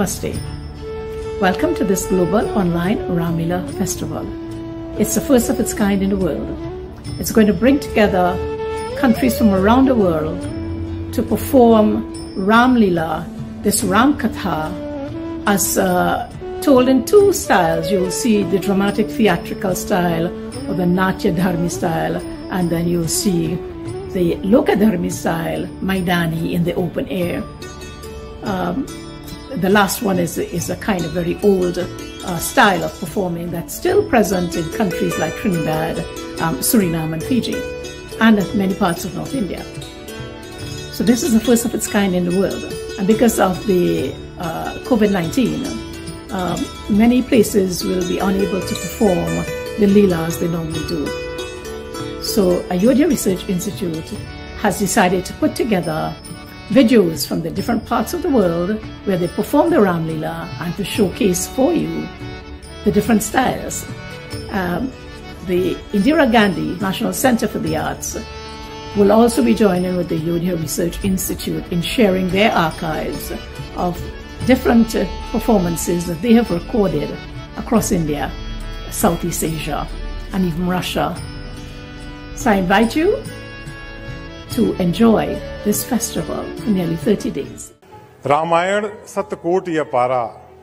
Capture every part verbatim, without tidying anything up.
Namaste. Welcome to this global online Ramlila festival. It's the first of its kind in the world. It's going to bring together countries from around the world to perform Ramlila, this Ram Katha, as uh, told in two styles. You will see the dramatic theatrical style or the Natya Dharmi style, and then you'll see the Lokadharmi style, Maidani, in the open air. Um, the last one is, is a kind of very old uh, style of performing that's still present in countries like Trinidad, um, Suriname and Fiji, and at many parts of North India. So this is the first of its kind in the world. And because of the uh, COVID nineteen, um, many places will be unable to perform the Leelas they normally do. So Ayodhya Research Institute has decided to put together videos from the different parts of the world where they perform the Ramlila and to showcase for you the different styles. Um, the Indira Gandhi National Center for the Arts will also be joining with the Ayodhya Research Institute in sharing their archives of different uh, performances that they have recorded across India, Southeast Asia, and even Russia. So I invite you to enjoy this festival for nearly thirty days. Ramayan सतकोट अपारा।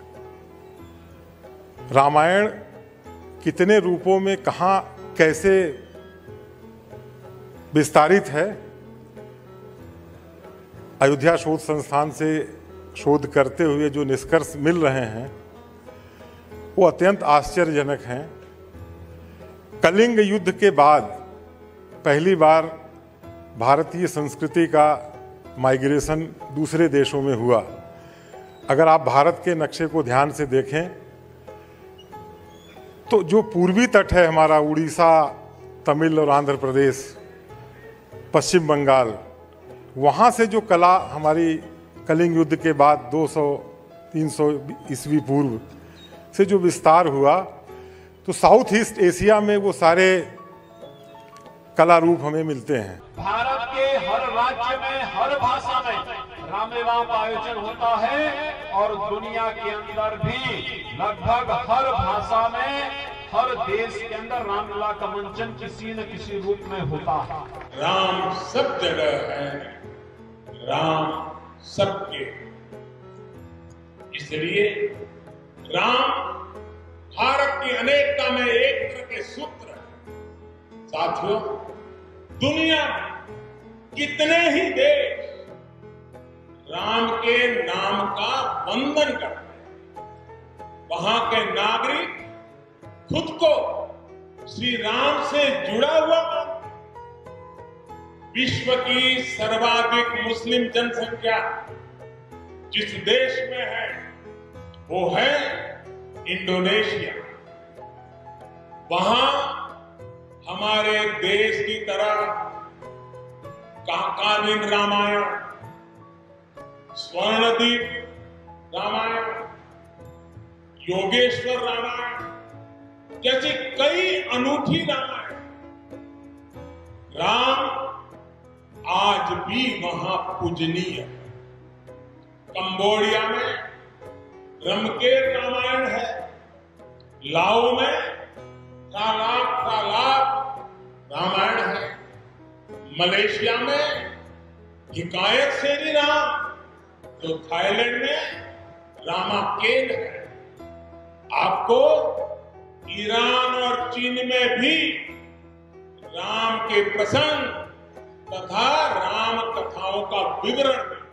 Ramayan कितने रूपों में कहां कैसे विस्तारित है, अयोध्या शोध संस्थान से शोध करते हुए जो निष्कर्ष मिल रहे हैं वो अत्यंत आश्चर्यजनक हैं। कलिंग युद्ध के बाद पहली बार भारतीय संस्कृति का माइग्रेशन दूसरे देशों में हुआ। अगर आप भारत के नक्शे को ध्यान से देखें तो जो पूर्वी तट है हमारा, उड़ीसा, तमिल और आंध्र प्रदेश, पश्चिम बंगाल, वहाँ से जो कला हमारी कलिंग युद्ध के बाद दो सौ तीन सौ ईस्वी पूर्व से जो विस्तार हुआ, तो साउथ ईस्ट एशिया में वो सारे कला रूप हमें मिलते हैं। भारत के हर राज्य में, हर भाषा में रामलीला का आयोजन होता है और दुनिया के अंदर भी लगभग हर भाषा में, हर देश के अंदर रामलीला का मंचन किसी न किसी रूप में होता है। राम सब जगह है, राम सबके, इसलिए राम भारत की अनेकता में एकता के सूत्र है। साथियों, दुनिया में कितने ही देश राम के नाम का वंदन करते हैं। वहां के नागरिक खुद को श्री राम से जुड़ा हुआ मानते हैं। विश्व की सर्वाधिक मुस्लिम जनसंख्या जिस देश में है वो है इंडोनेशिया। वहां हमारे देश की तरह काकालीन रामायण, स्वर्णदीप रामायण, योगेश्वर रामायण जैसी कई अनूठी रामायण, राम आज भी वहां पूजनीय है। कंबोडिया में रमकेर रामायण है, लाओ में तालाब तालाब रामायण है, मलेशिया में हिकायत शेरी राम, तो थाईलैंड में रामाकेन है। आपको ईरान और चीन में भी राम के प्रसंग तथा राम कथाओं का विवरण है।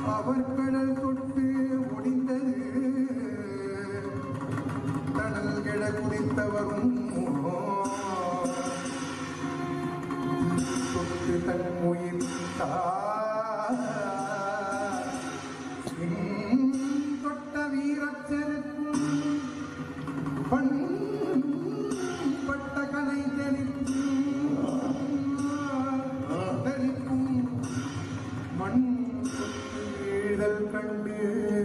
அவர் கடல் தொட்டு முடிந்தது கடல் கிட குதித்தவரும் தொட்டு தன் உயிர் தொட்ட வீரச்சருக்கும் பண் பட்ட கலை தெளிக்கும் மண் ஈழல் கண்டு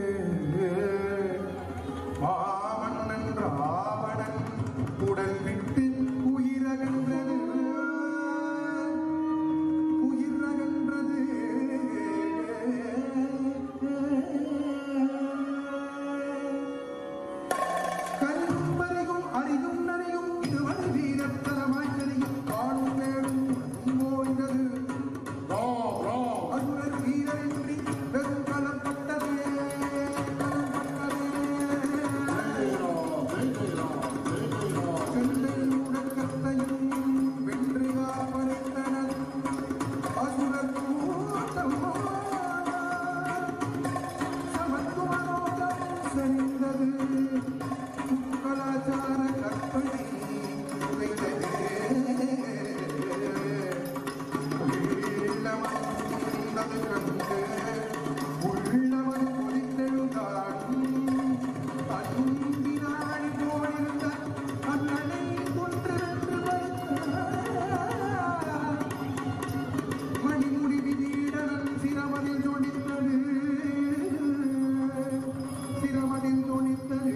மாமன்னன் ராவணன் உடல் விட்டு உயிரகன்றது உயிரகன்றது கரும்பறிகும் அறிகும் நரையும் இதுவரை வீரத்தனமாய் தெரியும் காணும் வேடும் ஓய்ந்தது அருணர் வீரரின்றி பெரும் களப்பட்டது சென்னை முழக்கத்தையும் வென்று காப்பளித்தனர் அசுரர் கூட்டம் சமத்துவனோகம் செறிந்தது கலாச்சார கற்பனை உரைத்தது உள்ளமது கண்டு உள்ளமது பொறித்தெழுதான் அன்பினாடி போயிருந்த அண்ணனை கொன்றென்று மணிமுடி விதீடனன் சிரமதில் ஜொடித்தது சிரமதில் ஜொடித்தது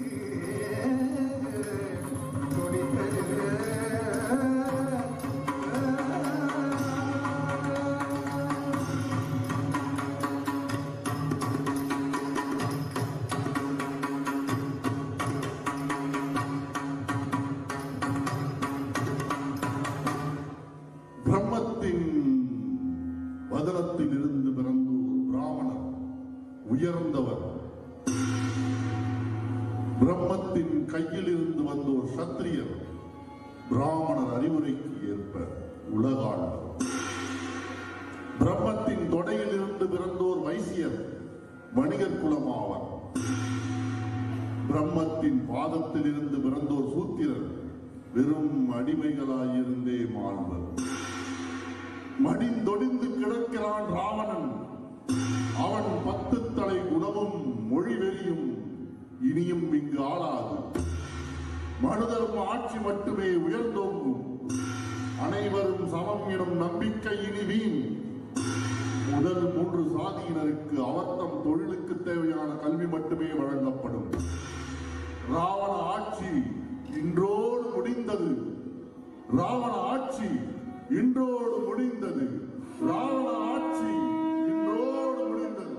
பிரம்மத்தின் வதனத்தில் இருந்து பிறந்தோர் பிராமணர் உயர்ந்தவர், பிரம்மத்தின் கையில் இருந்து வந்தோர் சத்திரியர், பிராமணர் அறிவுரைக்கு ஏற்ப உலகாண்டவர். பிரம்மத்தின் தொடையில் இருந்து பிறந்தோர் வைசியர், வணிகர் குலமாவர். பிரம்மத்தின் பாதத்தில் இருந்து பிறந்தோர் சூத்திரர், வெறும் அடிமைகளாயிருந்தே மாழ்வர். மடிந்தொடிந்து கிடக்கிறான் ராவணன், அவன் பத்து தலை குணமும் மொழிவெளியும் இனியும் இங்கு ஆளாது. மனுதர்ம ஆட்சி மட்டுமே உயர்ந்தோங்கும், அனைவரும் சமம் எனும் நம்பிக்கை இனி வீண். முதல் மூன்று சாதியினருக்கு அவர்தம் தொழிலுக்கு தேவையான கல்வி மட்டுமே வழங்கப்படும். ராவண ஆட்சி இன்றோடு முடிந்தது. ராவண ஆட்சி இன்றோடு முடிந்தது. ராவண ஆட்சி இன்றோடு முடிந்தது.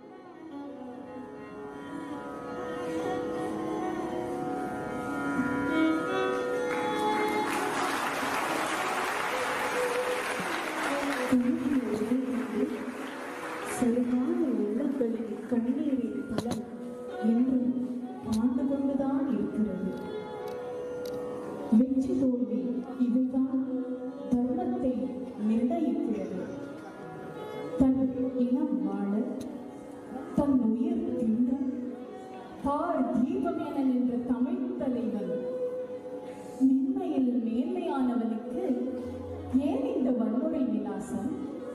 சரியான உள்ளங்களின் கண்ணீரின் பலன் இன்றும் ஆண்டு கொண்டுதான் இருக்கிறது. வெற்றி தோல்வி இவைதான் தர்மத்தை நிர்ணயிக்கிறது. தன் இனம் வாழ, தன் உயிர் தின்ற பார் தீபம் என நின்ற தமிழ் தலைவன் மென்மையில் மேன்மையானவனுக்கு ஏன் இந்த வன்முறை விலாசம்?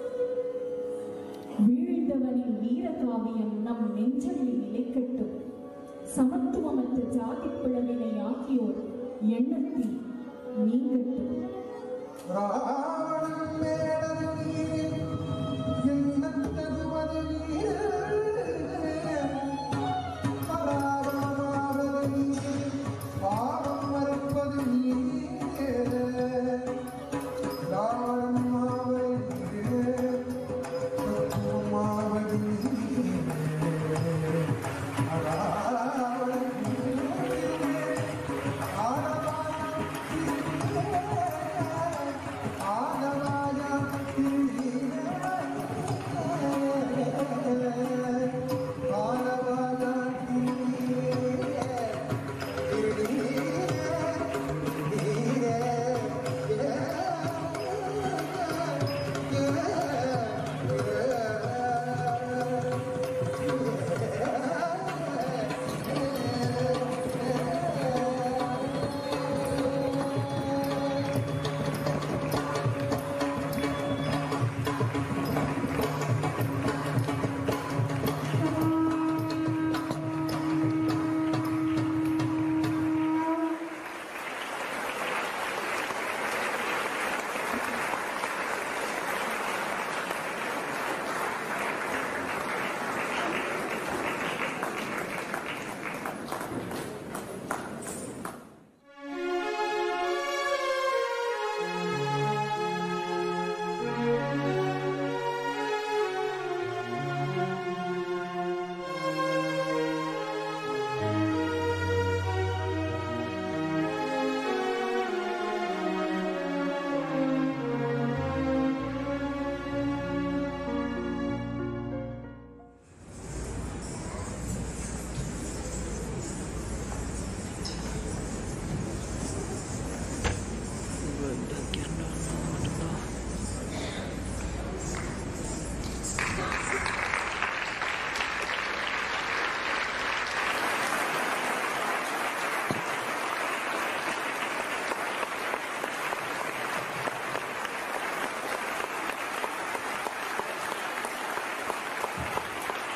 வீழ்ந்தவனின் வீர காவியம் நம் நெஞ்சங்களில் நிலைக்கட்டும். சமத்துவமற்ற ஜாதி பிளவினை ஆக்கியோர் எண்ணத்தில் நீங்கட்டும். ராவணன் மேடது நீர் எண்ணத்ததுவது நீர் பராபரமாவது நீர் பாவம் மறுப்பது நீர் ராவணன் மாவை நீர் மாவது நீர் Ravanan ஆனவாயா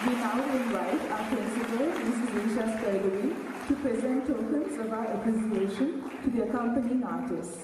We now invite our principal, Missus Risha Spergari, to present tokens of our appreciation to the accompanying artists.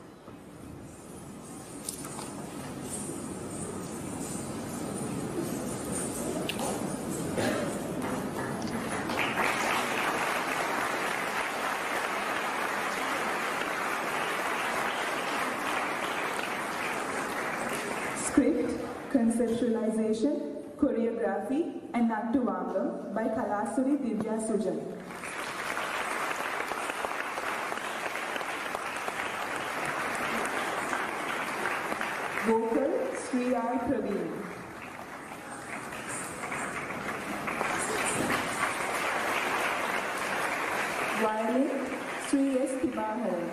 Script, conceptualization, choreography and Nattuvangam by Kalasuri Divya Sujan. Vocal, Sri R. Praveen. Violin, Sri S. Tibaharan.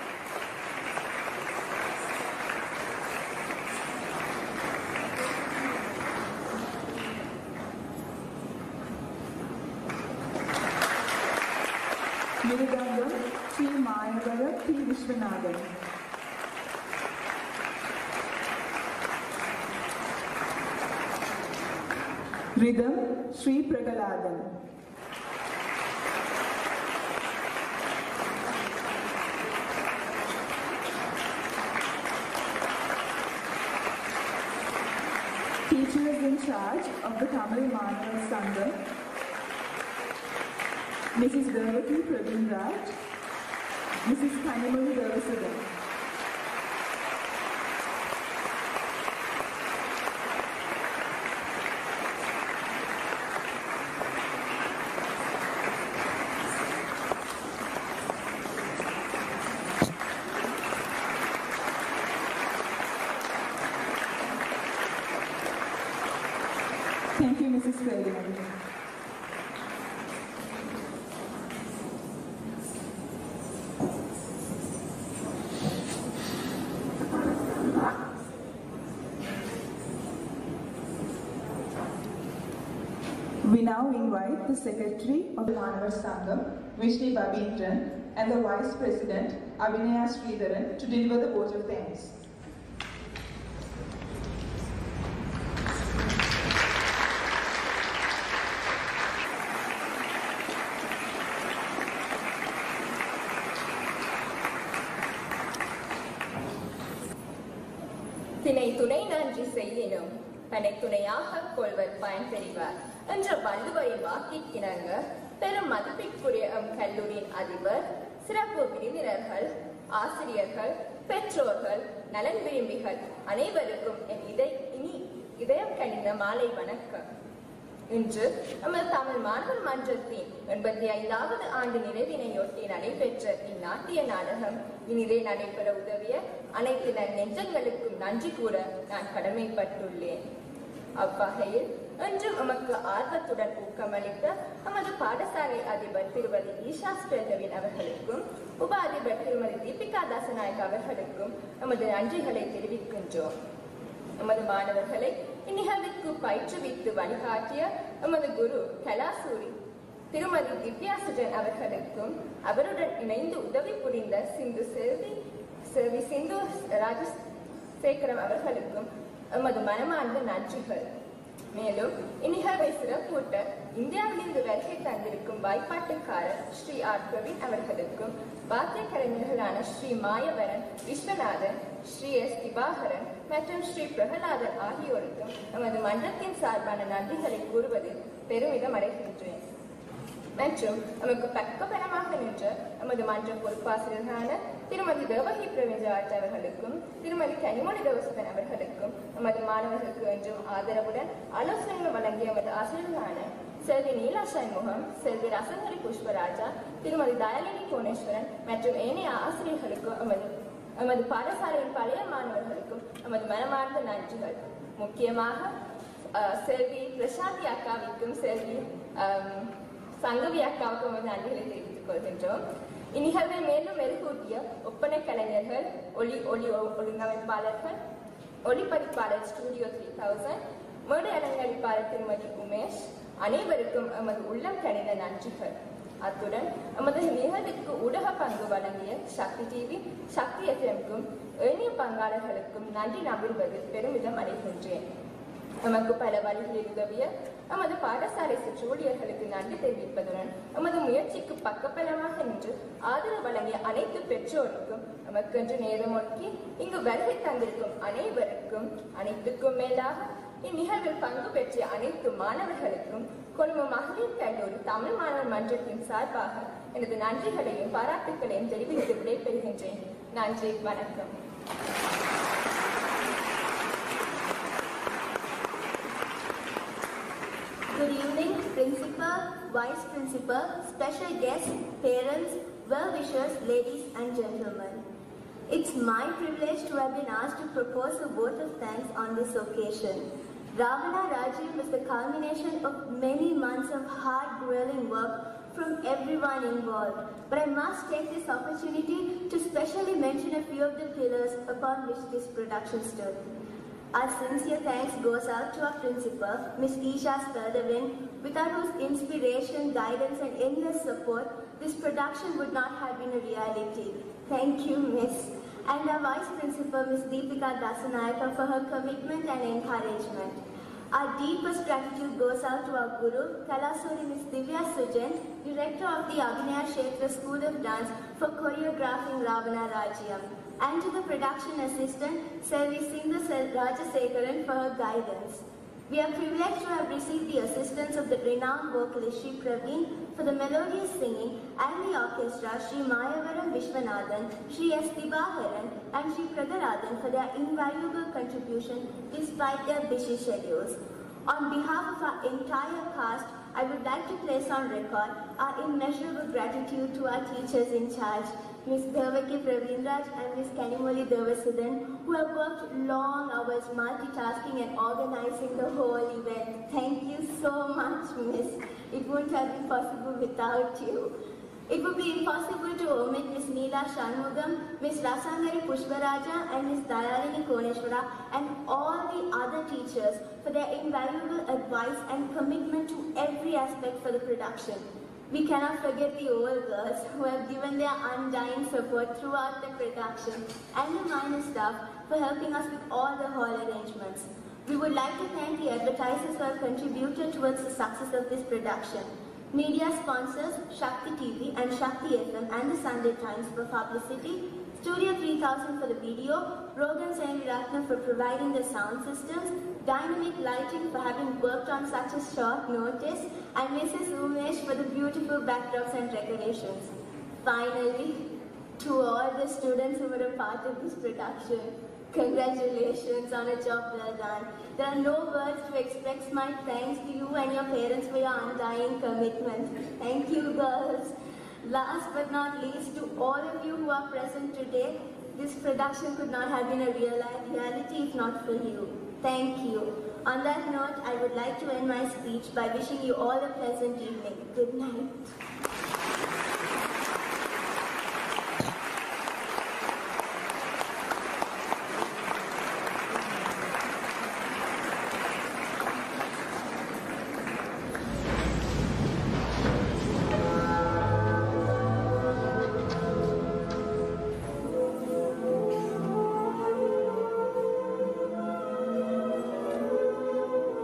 Mirudangam, Sri Mayavara P. Vishwanathan. Rhythm, Sri Pragaladan. Teachers in charge of the Tamil Manavar Sangam, Missus Devaki Praveen Raj, Missus Kanimani Devasudan. Thank you, Missus Spergari. We now invite the Secretary of the Manavar Sangam, Vishni Babindran, and the Vice President, Abhinaya Sridharan, to deliver the vote of thanks. தினை துணை நன்றி செய்யினும் பனை துணையாக கொள்வர் பயன் தெரிவார் என்ற வள்ளுவரின் வாக்கிற்கிணங்க பெரும் மதிப்பிற்குரிய எம் கல்லூரியின் அதிபர், சிறப்பு விருந்தினர்கள், ஆசிரியர்கள், பெற்றோர்கள், நலன் விரும்பிகள் அனைவருக்கும் என் இதை இனி இதயம் கனிந்த மாலை வணக்கம். இன்று நமது தமிழ் மாணவர் மன்றத்தின் எண்பத்தி ஐந்தாவது ஆண்டு நிறைவினையொட்டி நடைபெற்ற இந்நாட்டிய நாடகம் இனிதே நடைபெற உதவிய அனைத்து நெஞ்சங்களுக்கும் நன்றி கூற நான் கடமைப்பட்டுள்ளேன். அவ்வகையில் இன்று நமக்கு ஆர்வத்துடன் ஊக்கமளித்த நமது பாடசாலை அதிபர் திருமதி ஈஷா ஸ்பெர்கவின் அவர்களுக்கும் உப அதிபர் திருமதி தீபிகா தாசநாயக் அவர்களுக்கும் நமது நன்றிகளை தெரிவிக்கின்றோம். நமது மாணவர்களை இந்நிகழ்விற்கு பயிற்றுவித்து வழிகாட்டிய நமது குரு கலாசூரி திருமதி திவ்யா சுஜன் அவர்களுக்கும் அவருடன் இணைந்து உதவி புரிந்த சிந்து செல்வி செல்வி சிந்து ராஜசேகரம் அவர்களுக்கும் நமது மனமார்ந்த நன்றிகள். மேலும் இந்நிகழ்வை சிறப்பூட்ட இந்தியாவிலிருந்து வருகை தந்திருக்கும் வாய்ப்பாட்டுக்காரர் ஸ்ரீ ஆர் பிரவீன் அவர்களுக்கும் வாத்திய கலைஞர்களான ஸ்ரீ மாயவரன், விஸ்வநாதன், ஸ்ரீ எஸ் திபாகரன் மற்றும் ஸ்ரீ பிரகலாதன் ஆகியோருக்கும் நமது மன்றத்தின் சார்பான நன்றிகளை கூறுவதில் பெருமிதம் அடைகின்றேன். மற்றும் நமக்கு பக்கபலமாக நின்ற நமது மன்ற பொறுப்பாசிரியர்களான திருமதி தேவகி பிரவேஜராஜ் அவர்களுக்கும் திருமதி கனிமொழி தேவசுதன் அவர்களுக்கும் நமது மாணவர்களுக்கு என்றும் ஆதரவுடன் ஆலோசனைகள் வழங்கிய நமது ஆசிரியர்களான செல்வி நீலா சண்முகம், செல்வி ரசங்கரி புஷ்பராஜா, திருமதி தயாலினி கோணேஸ்வரன் மற்றும் ஏனைய ஆசிரியர்களுக்கும் நமது நமது பாடசாலையின் பழைய மாணவர்களுக்கும் நமது மனமார்ந்த நன்றிகள். முக்கியமாக செல்வி பிரசாந்தி அக்காவிற்கும் செல்வி சங்கவி அக்காவுக்கும் நமது நன்றிகளை தெரிவித்துக் கொள்கின்றோம். இந்நிகழ்வை மேலும் மெருகூட்டிய ஒப்பனை கலைஞர்கள், ஒளி ஒளி ஒழுங்கமைப்பாளர்கள், ஒளிப்பதிப்பாளர் ஸ்டுடியோ த்ரீ தௌசண்ட், மேடை அலங்கரிப்பாளர் திருமதி உமேஷ் அனைவருக்கும் எமது உள்ளம் கனிந்த நன்றிகள். அத்துடன் எமது நிகழ்விற்கு ஊடக பங்கு வழங்கிய சக்தி டிவி, சக்தி எஃப்எம்க்கும் ஏனைய பங்காளர்களுக்கும் நன்றி நம்புவதில் பெருமிதம் அடைகின்றேன். நமக்கு பல வழிகளில் உதவிய நமது பாடசாலை சுற்று ஊழியர்களுக்கு நன்றி தெரிவிப்பதுடன் நமது முயற்சிக்கு பக்கபலமாக நின்று ஆதரவு வழங்கிய அனைத்து பெற்றோருக்கும் நமக்கென்று நேரம் ஒதுக்கி இங்கு வருகை தந்திருக்கும் அனைவருக்கும் அனைத்துக்கும் மேலாக இந்நிகழ்வில் பங்கு பெற்ற அனைத்து மாணவர்களுக்கும் கொழும்பு மகளிர் கல்லூரி தமிழ் மாணவர் மன்றத்தின் சார்பாக எனது நன்றிகளையும் பாராட்டுகளையும் தெரிவித்து விடைபெறுகின்றேன். நன்றி, வணக்கம். Good evening, Principal, Vice Principal, special guests, parents, well-wishers, ladies and gentlemen. It's my privilege to have been asked to propose a vote of thanks on this occasion. Ravana Rajyam was the culmination of many months of hard, grueling work from everyone involved. But I must take this opportunity to specially mention a few of the pillars upon which this production stood. Our sincere thanks goes out to our principal, Miss Isha Sturdevin, without whose inspiration, guidance and endless support, this production would not have been a reality. Thank you, Miss. And our Vice Principal, Miss Deepika Dasanayaka, for her commitment and encouragement. Our deepest gratitude goes out to our Guru, Kalasuri Miss Divya Sujan, Director of the Abhinaya Kshetra School of Dance, for choreographing Ravana Rajyam, and to the production assistant, Selvi Sindhu Rajasekaran, for her guidance. We are privileged to have received the assistance of the renowned vocalist Sri Praveen for the melodious singing, and the orchestra Sri Mayavaram Vishwanathan, Sri S. Dibaharan and Sri Pragarathan for their invaluable contribution despite their busy schedules. On behalf of our entire cast, I would like to place on record our immeasurable gratitude to our teachers in charge, Miss Devaki Pravinraj and Miss Kanimoli Devasudan, who have worked long hours multitasking and organizing the whole event. Thank you so much, Miss. It wouldn't have been possible without you. It would be impossible to omit Miss Neela Shanmugam, Miss Rasangari Pushparaja and Miss Dayalini Koneshwara and all the other teachers for their invaluable advice and commitment to every aspect for the production. We cannot forget the old girls who have given their undying support throughout the production, and the minor staff for helping us with all the hall arrangements. We would like to thank the advertisers who have contributed towards the success of this production. Media sponsors Shakti T V and Shakti F M and the Sunday Times for publicity, Studio three thousand for the video, Rogan Senviratnam for providing the sound systems, Dynamic Lighting for having worked on such a short notice, and Missus Umesh for the beautiful backdrops and decorations. Finally, to all the students who were a part of this production, congratulations on a job well done. There are no words to express my thanks to you and your parents for your undying commitment. Thank you, girls. Last but not least, to all of you who are present today, this production could not have been a real reality if not for you. Thank you. On that note, I would like to end my speech by wishing you all a pleasant evening. Good night.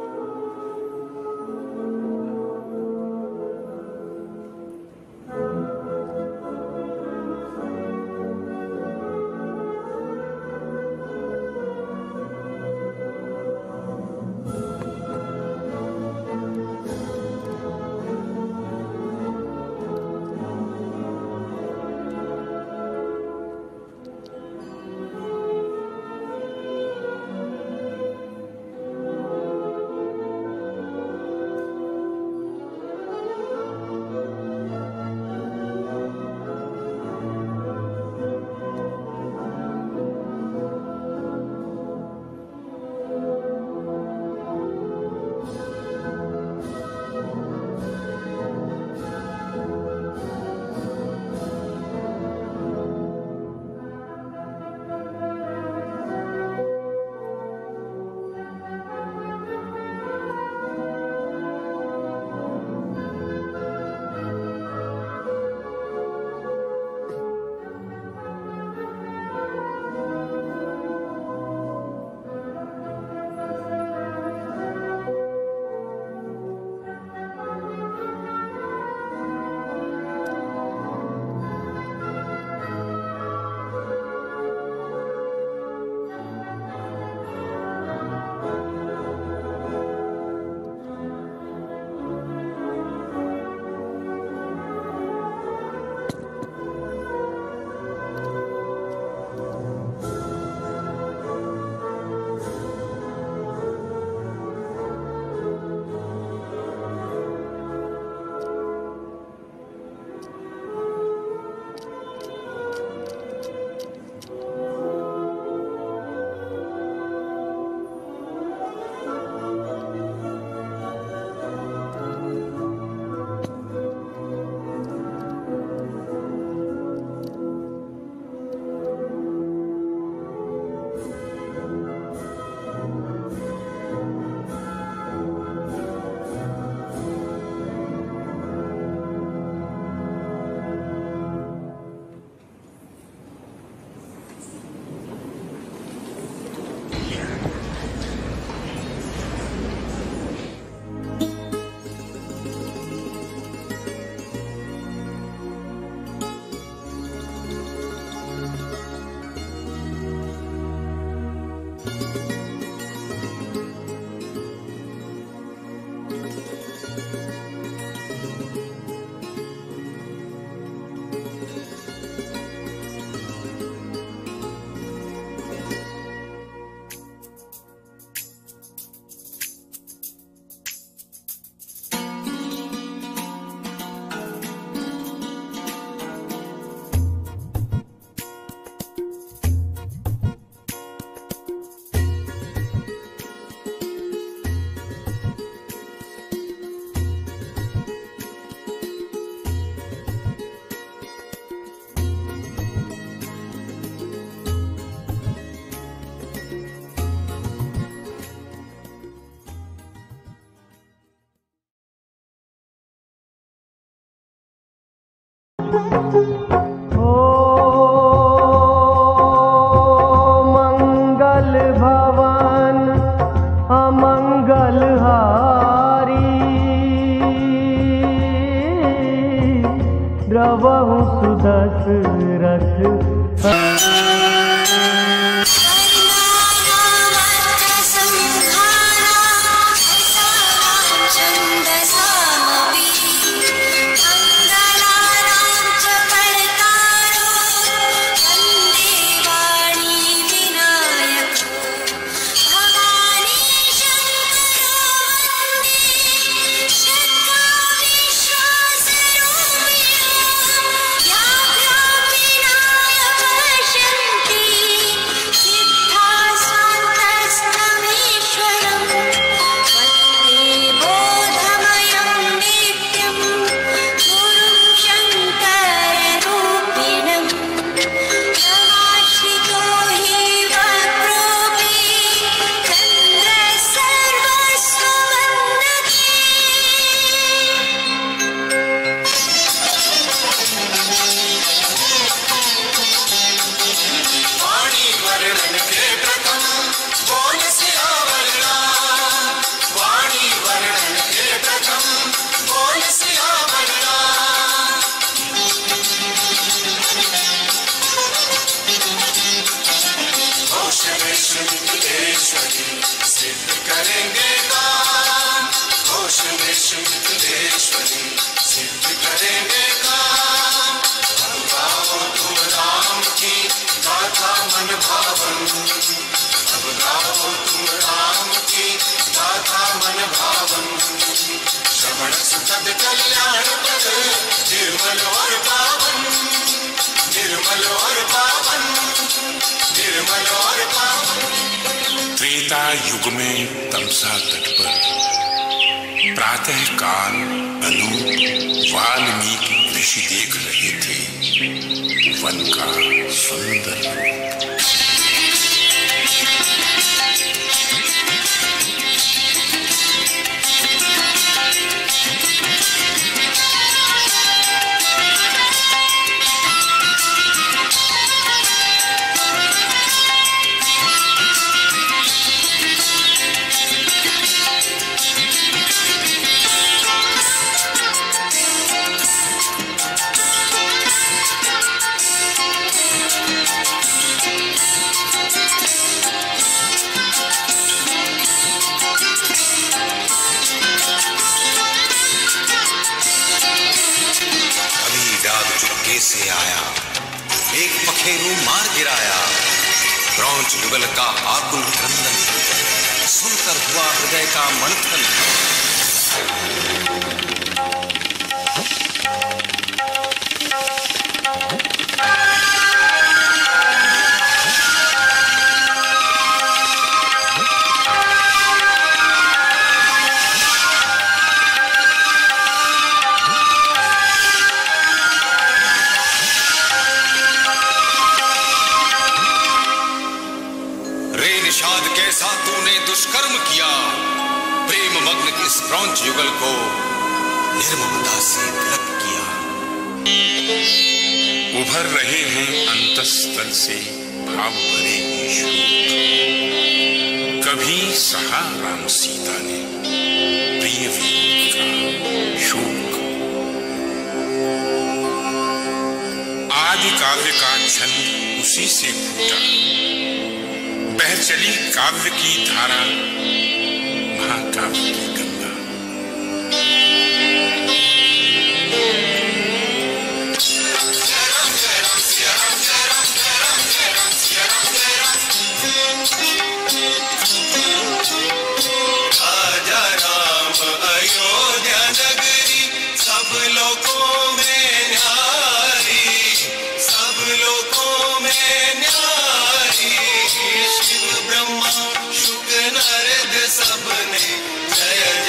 Thank you. द्रवहु सुदशरथ Treta युग में तमसा तट पर प्रातः काल अनूप वाल्मीकि ऋषि देख रहे थे one का सुंदर रूप। से आया एक पखेरु मार गिराया, क्रौंच युगल का आकुल क्रंदन सुनकर हुआ हृदय का मंथन। कैसा तूने दुष्कर्म किया, प्रेम मग्न इस क्रौंच युगल को निर्ममता से विलग किया। उभर रहे हैं अंतस्तल से भाव भरे शोक, कभी सहा राम सीता ने प्रिय वियोग का शोक। आदि काव्य का छंद उसी से फूटा, बह चली काव्य की धारा महाकाव्य की गंगा। आजा राम अयोध्या नगरी, सब लोगों में न्यारी, सब लोगों में न्यारी। शिव ब्रह्मा शुक नारद सबने जय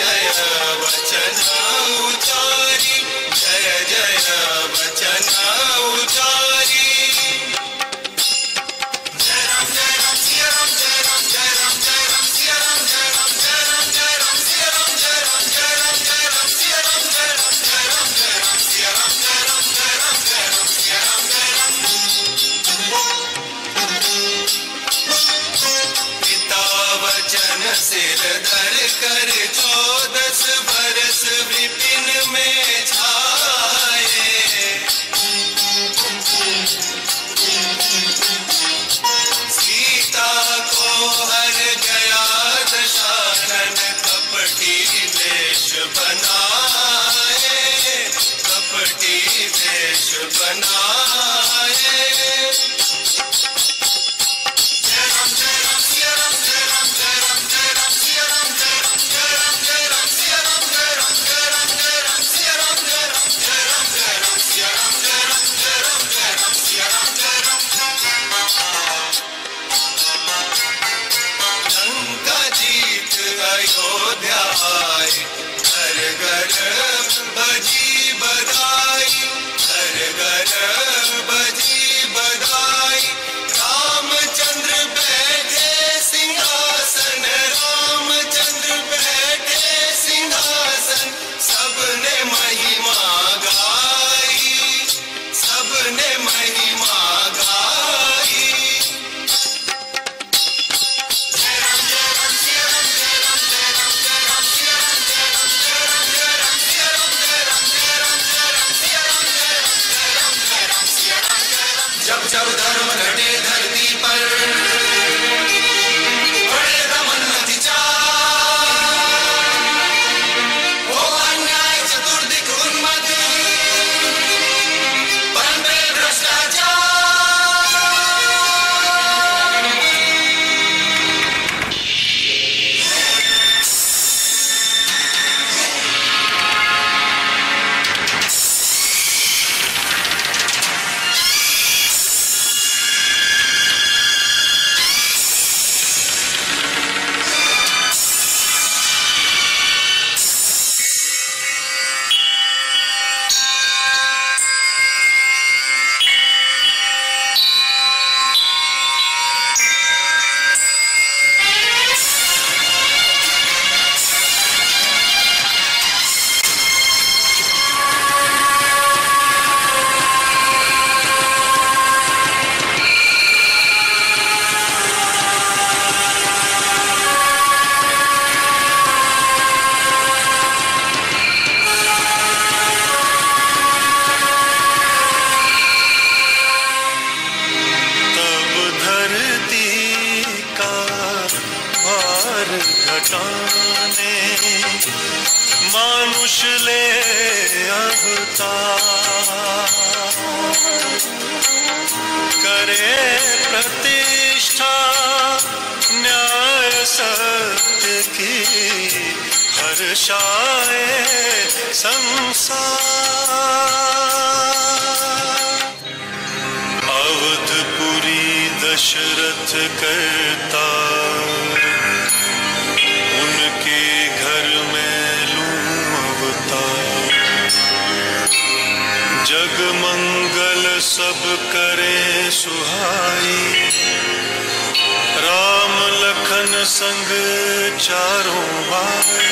ने मानुष ले अवतार, करे प्रतिष्ठा न्याय सत्य की, हर्षाए संसार। अवधपुरी दशरथ करता, उनके घर में लूं अवतार। जग मंगल सब करे सुहाई, राम लखन संग चारों भाई।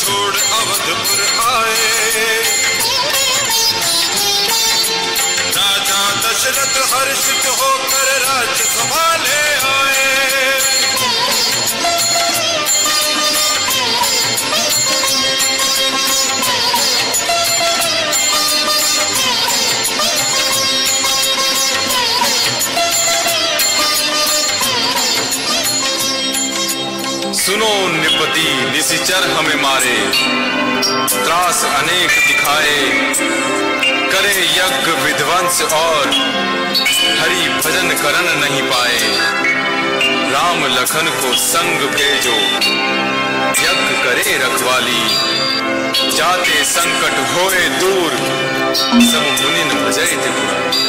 छोड़ अवधपुर आए। राजा दशरथ हर्षित होकर राज्य संभाले आए। सुनो निपति निशिचर हमें मारे, त्रास अनेक दिखाए, करे यज्ञ विध्वंस और हरि भजन करन नहीं पाए। राम लखन को संग भेजो, यज्ञ करे रखवाली, जाते संकट होए दूर, सब मुनिन भजै त्रिपुरारी।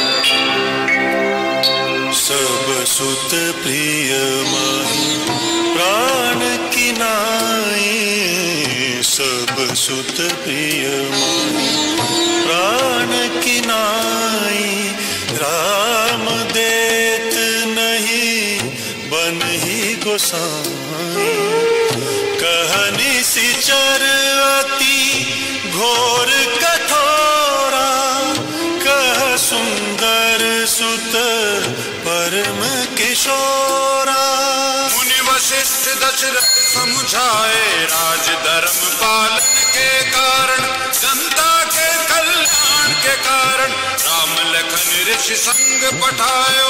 सब सुत प्रिय माही प्राण की नाई, सब सुत प्रिय माही प्राण की नाई। राम देत नहीं बन ही गोसाई, कहनी सिचर अति घोर कठोरा, कह सुंदर सुत परम किशोरा। मुनि वशिष्ठ दशरथ समझाए, राज धर्म पालन के कारण, जनता के कल्याण के कारण, राम लखन ऋषि संग पठायो।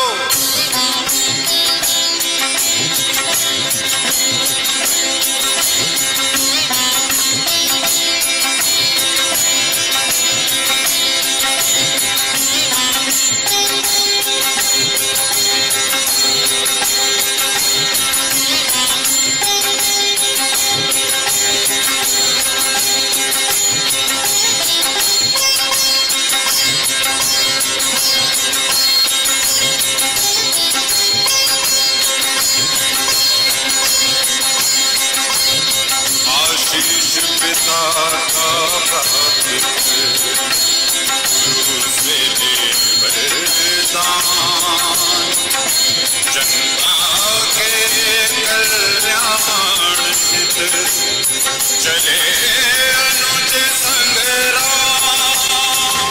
जनता के कल्याण हित चले अनुज संग्राम।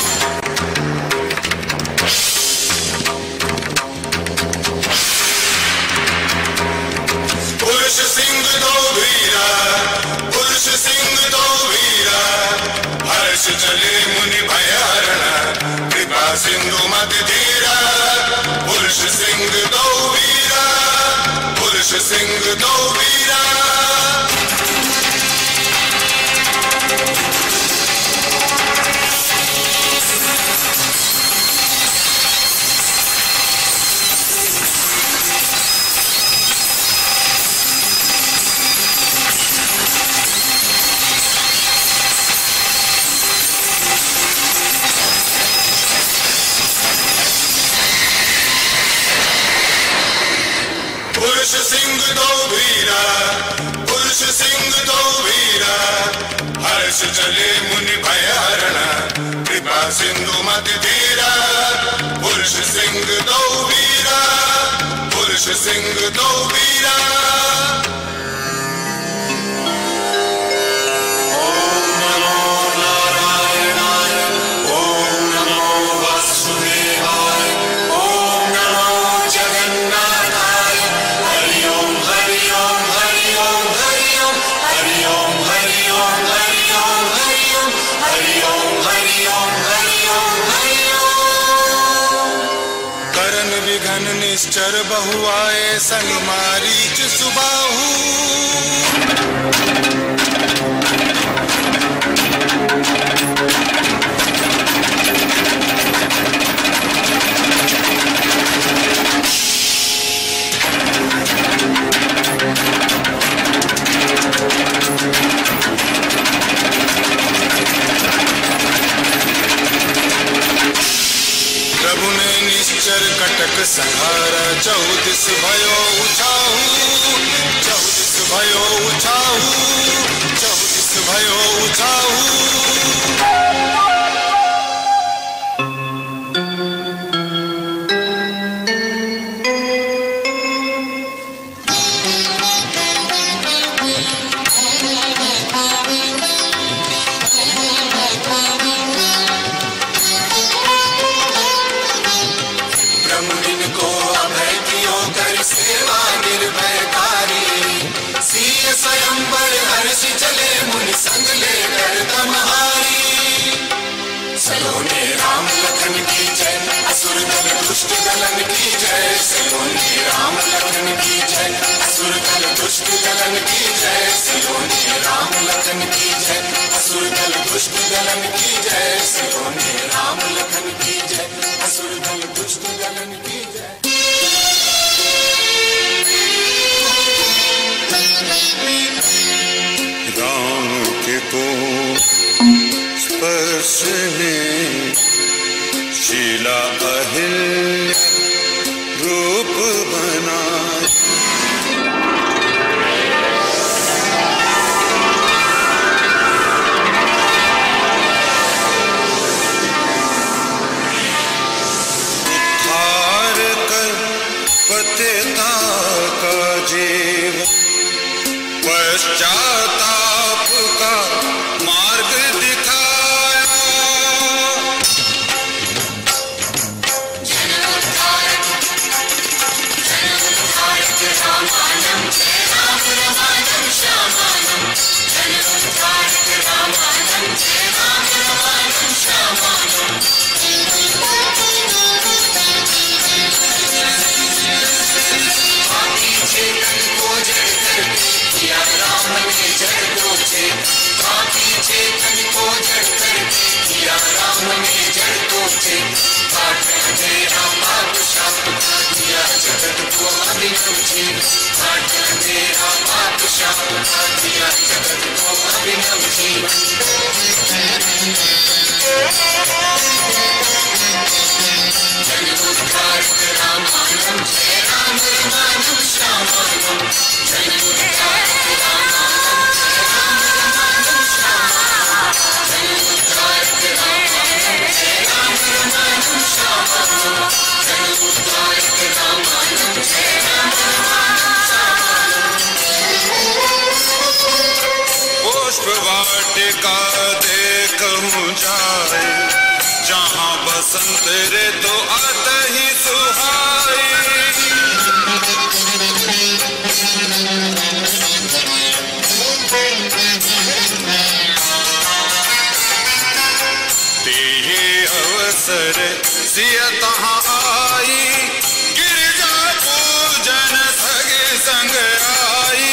पुरुष सिंह दो वीरा, पुरुष सिंह दो वीरा, हर्ष चले मुनि भयारण, कृपा सिंधु मत धीरा। पुरुष सिंह दो वीरा, पुरुष सिंह दो वीरा। पुरुष सिंह दो वीरा, पुरुष सिंह दो वीरा, हर्ष चले मुनि भयारण, कृपा सिंधु मत धीरा। पुरुष सिंह दो वीरा, पुरुष सिंह दो वीरा। निश्चर बहु आए, संग मारीच सुबाहु। प्रभु ने निश्चर कटक संहारा, चौदिस भयो उछाहु, चौदिस भयो उछाहु, चौदिस भयो उछाहु। Thank you. सेवा निर्भयकारी सिय स्वयंवर हर्ष चले मुनि संग लेकर तमहारी सलोने राम लखन की जय असुर दल दुष्ट दलन की जय सलोने राम लखन की जय असुर दल दुष्ट दलन की जय सलोने राम लखन की जय असुर दल दुष्ट दलन की जय सलोने राम लखन की जय असुर दल दुष्ट दलन की जय। राम के को स्पर्श ने शीला अहिल्या रूप बनाए उद्धार कर पतिता का जीवन पश्चाताप का मार्ग दिखाया जन उद्धारक जन उद्धारक रामानम जय राम रमानम श्यामानम जन उद्धारक रामानम जय राम रमानम श्यामानम पापी चेतन को जड़ करके किया राम ने जड़ दोचे पापी चेतन को जड़ करके किया राम ने जड़ दोचे काट अंधेरा पाप शाप का दिया जगत को अभिनव जी काट अंधेरा पाप शाप का दिया जगत को अभिनव जी जन उद्धारक रामानम जय राम रमानम श्यामानम जन उद्धारक रामानम जय राम रमानम श्यामानम जन उद्धारक रामानम जय राम रमानम श्यामानम जन उद्धारक रामानम जय राम रमानम श्यामानम। पुष्प वाटिका देख मुझाए जहाँ बसंत रे तो अत ही सुहाई तेहे अवसर सिय तहाँ आई गिरजा पूजन सगे संग आई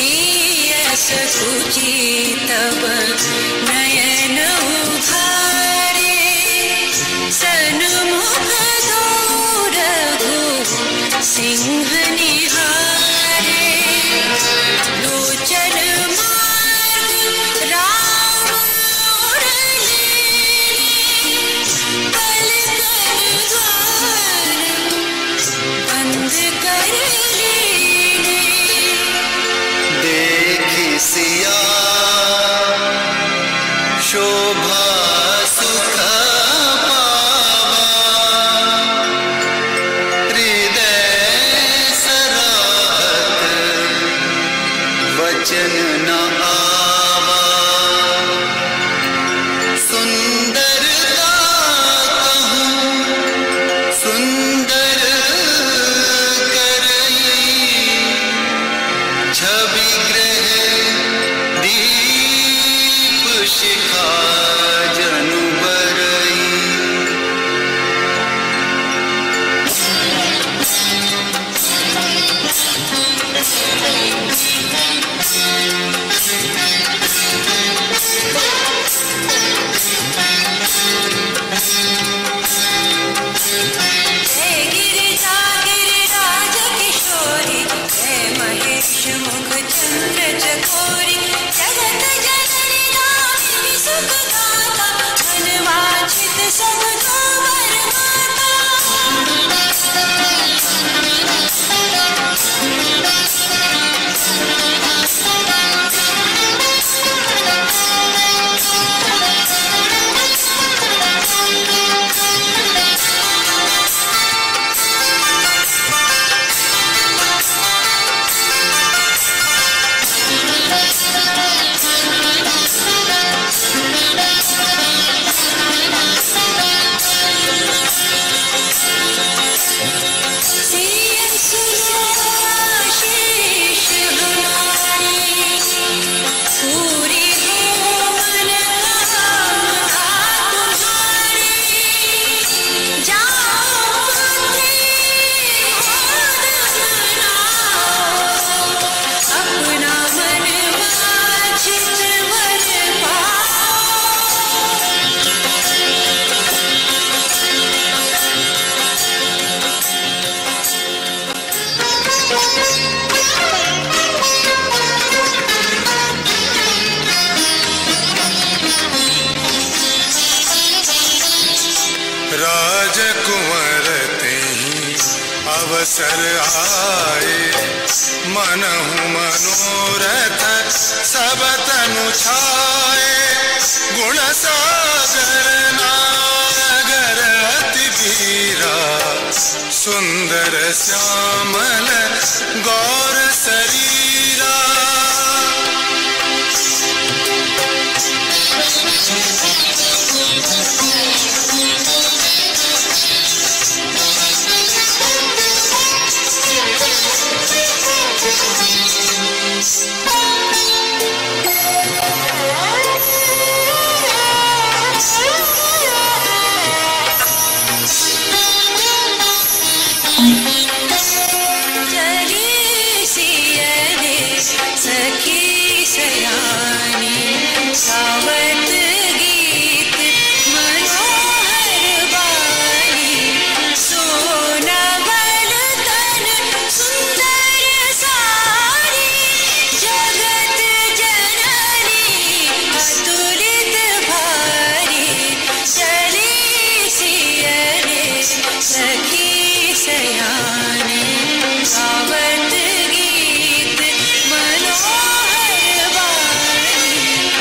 यस कुची तब नयन उघारे सन्मुख दूर रघु सिंह निहारे लोचन मार्ग राम बंद कर देखी सिया शोभा सुख पावा हृदय सराहत वचन न आवा सुंदरता कहूँ सुंदर छवि ग्रह दीप शिखा जनु बरई जय गिरिजा गिरिराज किशोरी जय महेश मुख चंद्र चकोरी जगत जननी दामिनी सुख दाता मनवांछित सब वर राजकुंवर तेहि अवसर आए मनहु मनोरथ सब तनु छाए गुण सागर नागर अति वीरा सुंदर श्यामल गौर शरीरा चली सियरे सखी सयानी सावत गीत मनोहर बानी सोनबल तन सुंदर सारी जगत जननी अतुलित भारी चली सियरे सखी सयानी सावत गीत मनोहर बानी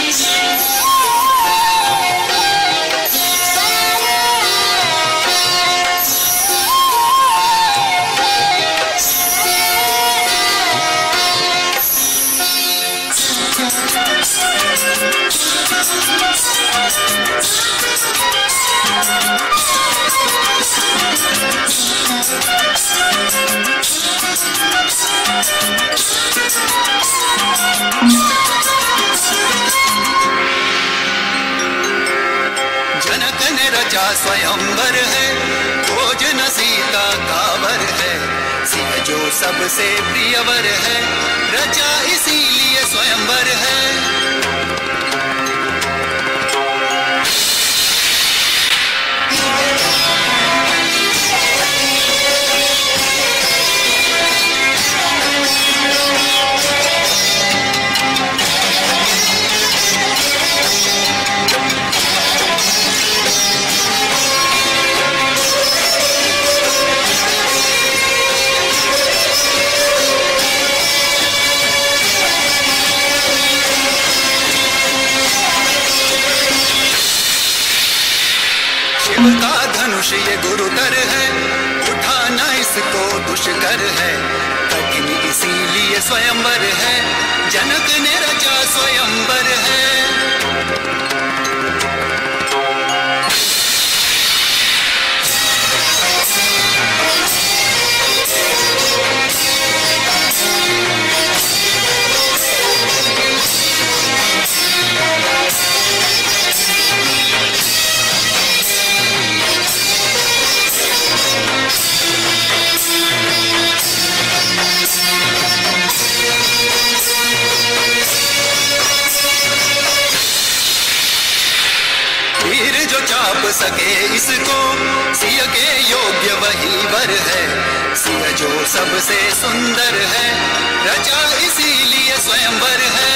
जनक ने रचा स्वयंवर है भोजन सीता कावर है सिया जो सबसे प्रियवर है, रचा इसीलिए स्वयंवर है। शिव का धनुष ये गुरुतर है, उठाना इसको दुष्कर है। कठिन इसीलिए स्वयंवर है, जनक ने रचा स्वयंवर है। वीर जो चाप सके इसको, सिय के योग्य वही वर है। सिय जो सबसे सुंदर है, रचा इसीलिए स्वयंवर है।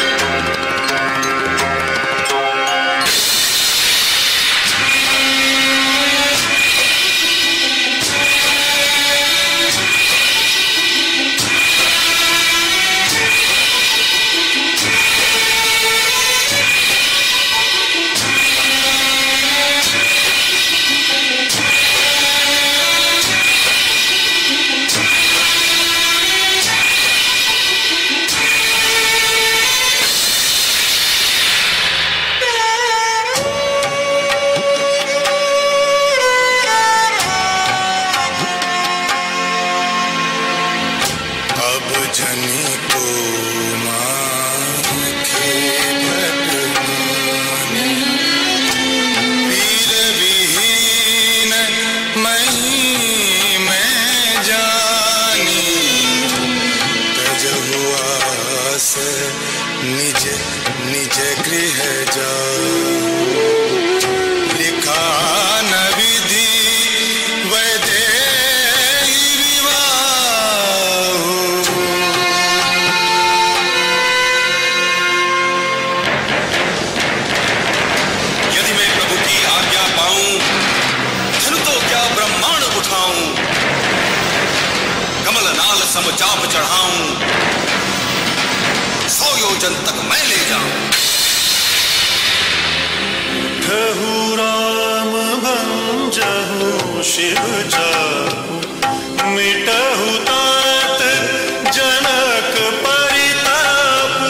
निज निज गृह जाओ, लिखा न विधि वैदेही विवाह। यदि मैं प्रभु की आज्ञा पाऊं, धनु तो क्या ब्रह्मांड उठाऊं, कमल नाल समचाप चढ़ाऊं, सौ योजन तक मैं ले जाऊं। ठहु राम भंजहु शिव जाहु, मिटहु तात जनक परितापु।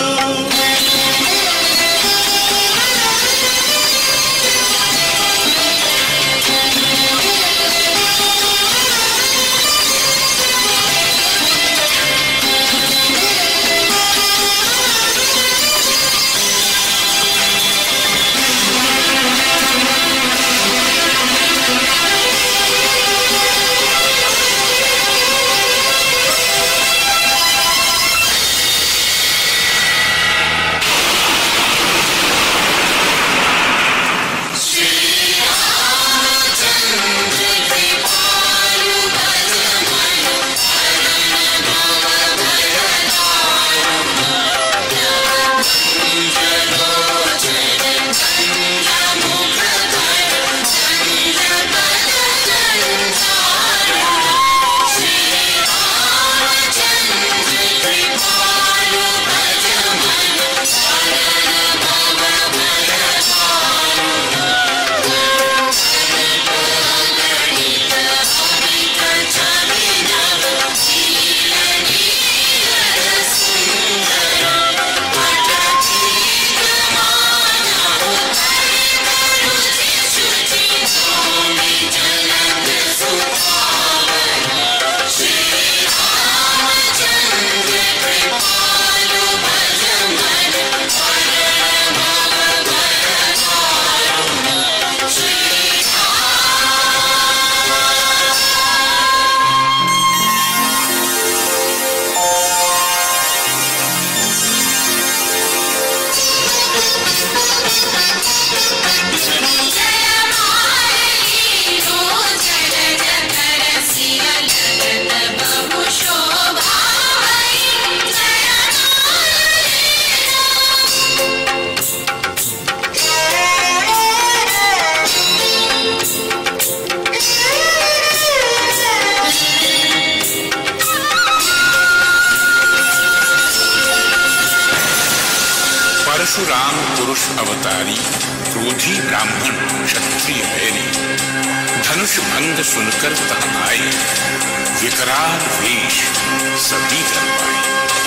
परशुराम पुरुष अवतारी, क्रोधी ब्राह्मण क्षत्रिय बैरी, धनुष भंग सुनकर तह आए, विकराल वेश सभी दरबाई।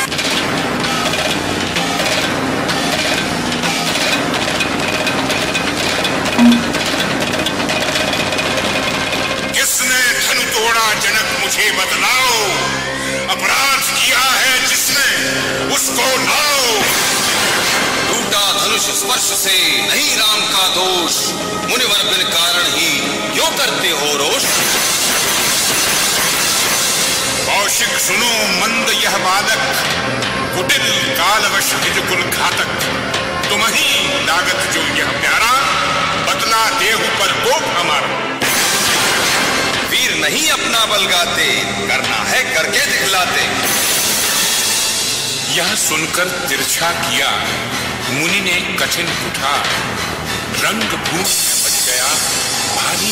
किसने धनु तोड़ा जनक मुझे बतलाओ, अपराध किया है जिसने उसको लाओ। टूटा धनुष स्पर्श से नहीं राम का दोष, मुनिवर बिन कारण ही क्यों करते हो रोष। कौशिक सुनो मंद यह बालक, कुटिल कालवश कुल घातक। तुम ही लागत जो यह प्यारा, बदला देहु पर कोप हमारा। वीर नहीं अपना बल गाते, करना है करके दिखलाते। यह सुनकर तिरछा किया मुनि ने कठिन उठा, रंग भूमि में बच गया भारी।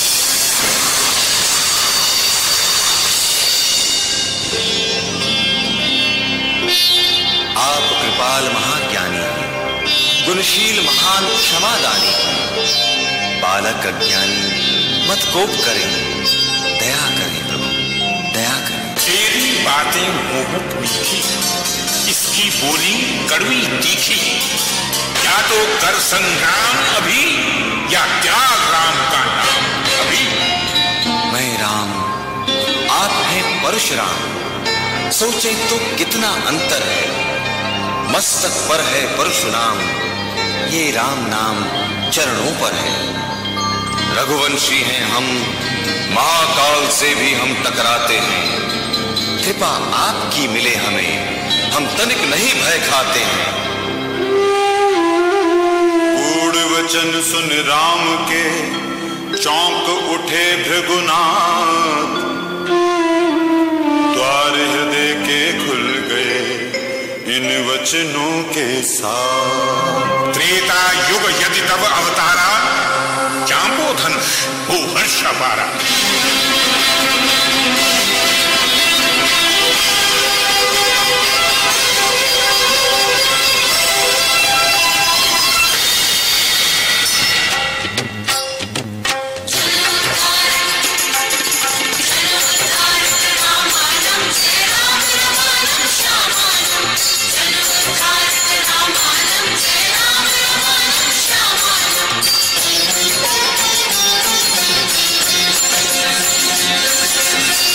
आप कृपाल महाज्ञानी, गुणशील महान क्षमादानी। बालक अज्ञानी मत कोप करें, दया करें प्रभु दया करें। तेरी बातें मोहक मीठी, इसकी बोली कड़वी तीखी। या तो कर संग्राम अभी, या त्याग राम का नाम अभी। मैं राम, आप हैं परशुराम, सोचे तो कितना अंतर है। मस्तक पर है परशुराम, ये राम नाम चरणों पर है। रघुवंशी हैं हम, महाकाल से भी हम टकराते हैं। कृपा आपकी मिले हमें, हम तनिक नहीं भय खाते हैं। गूढ़ वचन सुन राम के चौंक उठे भृगुनाथ, द्वार हृदय के खुल गए इन वचनों के साथ। त्रेता युग यदि तब अवतारा, जांबो धनुष हो हर्ष अपारा। Thank you.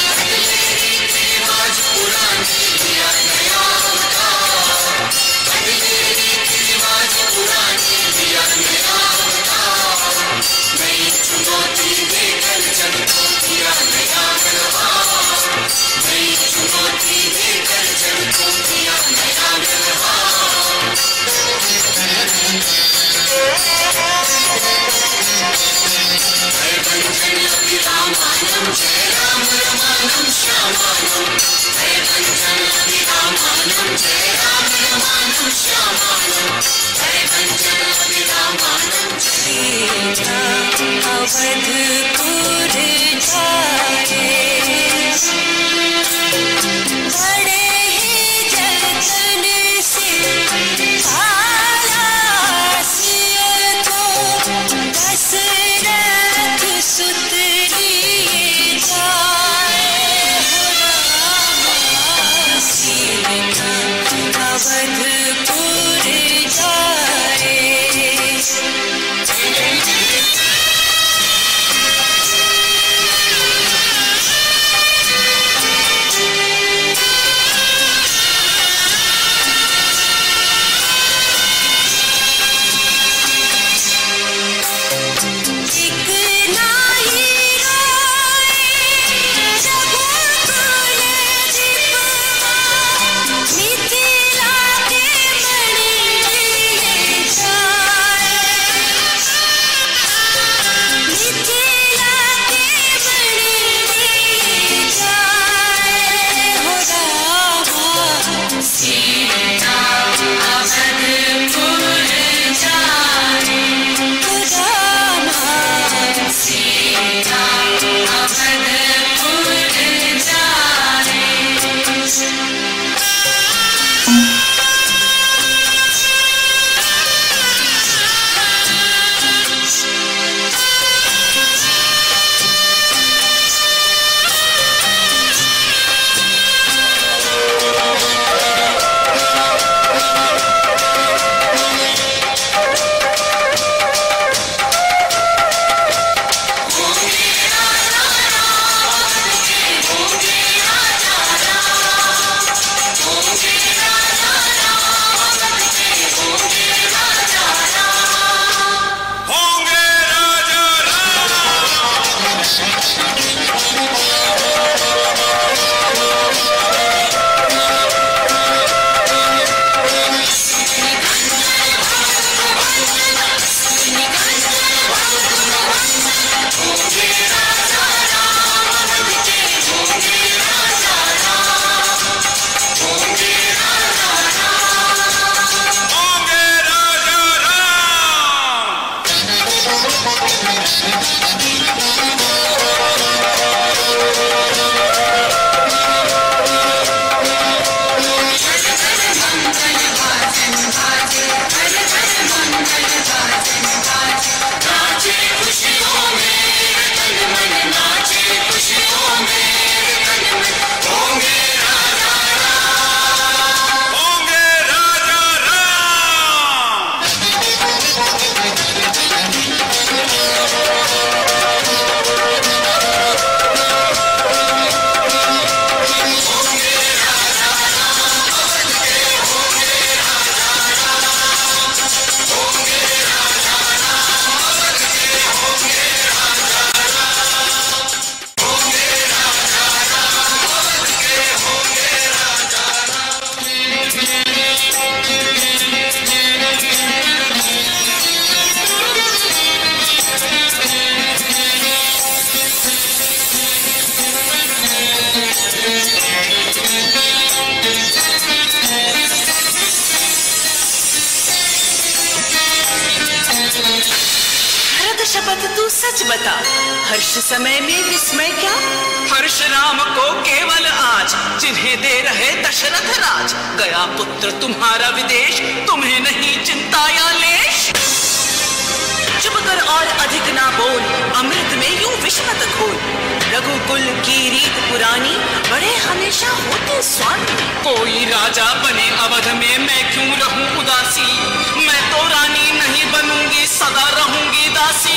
शपथ तू सच बता, हर्ष समय में विस्मय क्या? हर्ष राम को केवल आज, जिन्हें दे रहे दशरथ राज। गया पुत्र तुम्हारा विदेश, तुम्हें नहीं चिंता या लेश। चुप कर और अधिक ना बोल, अमृत में यूं विष मत घोल। रघुकुल की रीत पुरानी, बड़े हमेशा होते स्वामी। कोई राजा बने अवध में, मैं क्यों रहूं उदासी। मैं तो रानी नहीं बनूंगी, सदा रहूंगी दासी।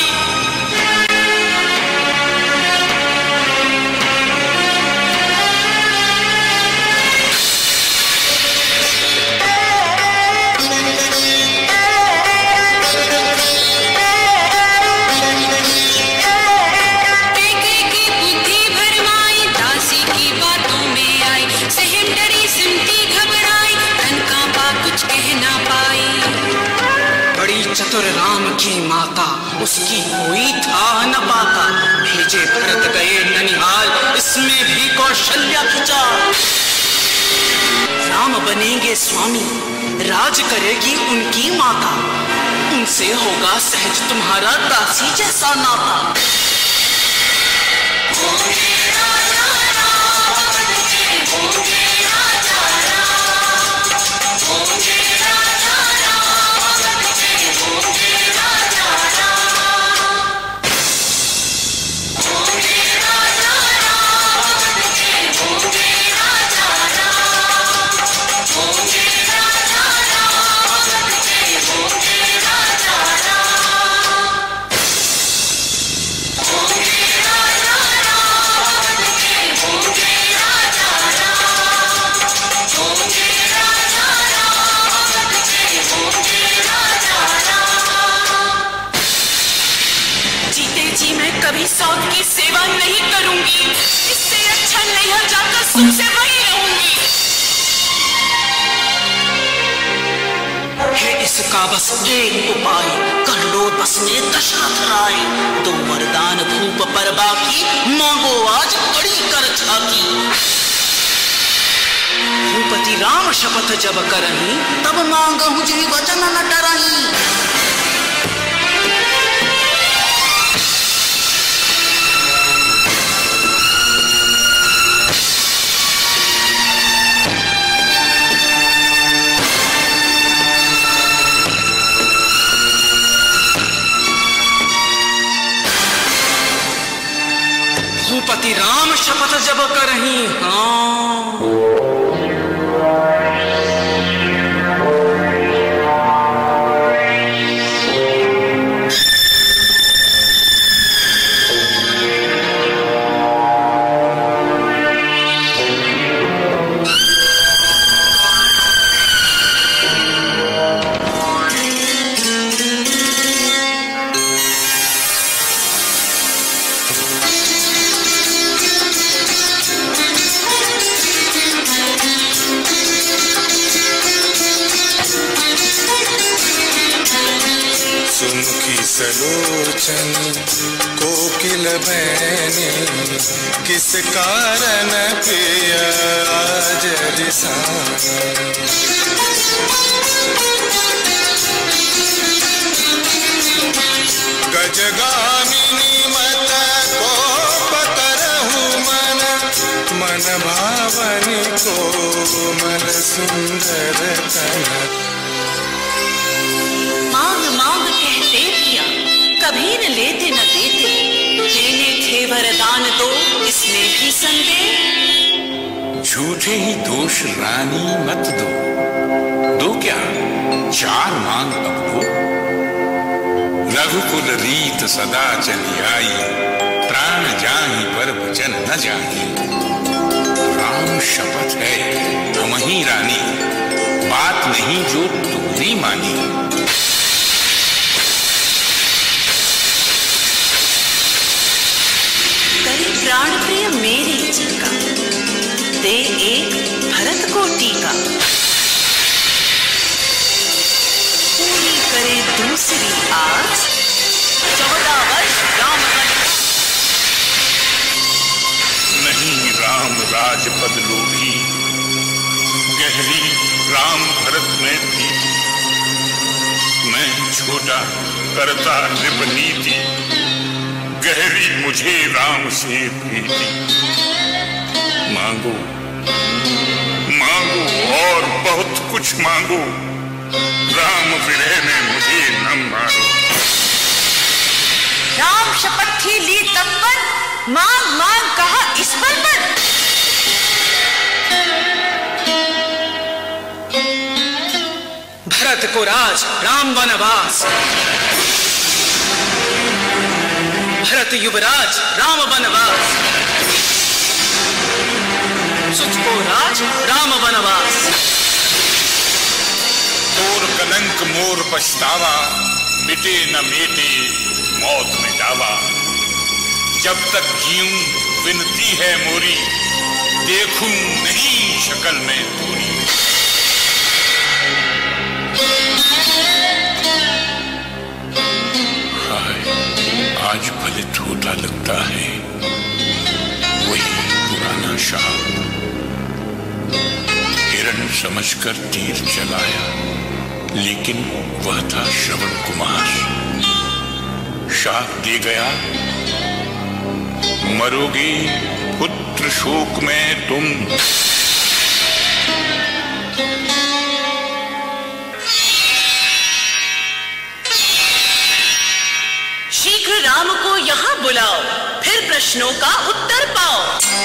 चतुर राम की माता, उसकी कोई था न पाता। भेजे भरत गए ननिहाल, इसमें भी कौशल्या की चाल। राम बनेंगे स्वामी, राज करेगी उनकी माता। उनसे होगा सहज तुम्हारा दासी जैसा नाता। कभी सौत की सेवा नहीं करूंगी, इससे अच्छा नैहर जाकर सुख से वहीं रहूंगी। है इसका बस एक उपाय, कर लो बस में दशरथ राय। दो वरदान भूप पर बाकी, मांगो आज कड़ी कर छाती। भूपति राम शपथ जब करही, तब मांगहु जी वचन न डरही। भूपति राम शपथ जब करही, हाँ सलोचन कोकिल बैनी, किस कारण पिया आज रिसानी। गजगामिनी मत कोप करहु मन, मन भावनी को मन सुंदर तन। मांग मांग कहते पिया, कभी न लेते न देते। लेने थे वरदान दो, इसमें भी संदेह। झूठे ही दोष रानी मत दो, दो क्या चार मांग अब दो। रघुकुल रीत सदा चली आई, प्राण जाहि पर वचन न जाहि। राम शपथ है हम ही रानी, बात नहीं जो तुम्हारी मानी। प्राण प्रिय मेरी जी का, दे एक भरत को टीका। पूरी करे दूसरी आज, चौदह वर्ष राम बन। नहीं राम राजपद लोभी, गहरी राम भरत में थी। मैं छोटा करता नृप नीति, गहरी मुझे राम से प्रीति। मांगो मांगो और बहुत कुछ मांगो, राम विरह में मुझे न मारो। राम शपथ थी ली तब पर, मांग मांग कहा इस पर पर। भरत को राज राम वनवास, भरत युवराज राम वनवास, सुच को राज राम वनवास। तोर कलंक मोर पछतावा, मिटे न मिटे मौत में दावा। जब तक जीऊं विनती है मोरी, देखूं नहीं शक्ल में तोरी। हाय आज फलित होता लगता है वही पुराना शाह। हिरण समझकर तीर चलाया, लेकिन वह था श्रवण कुमार। शाप दे गया, मरोगे पुत्र शोक में तुम। शीघ्र राम को यहाँ बुलाओ, फिर प्रश्नों का उत्तर पाओ।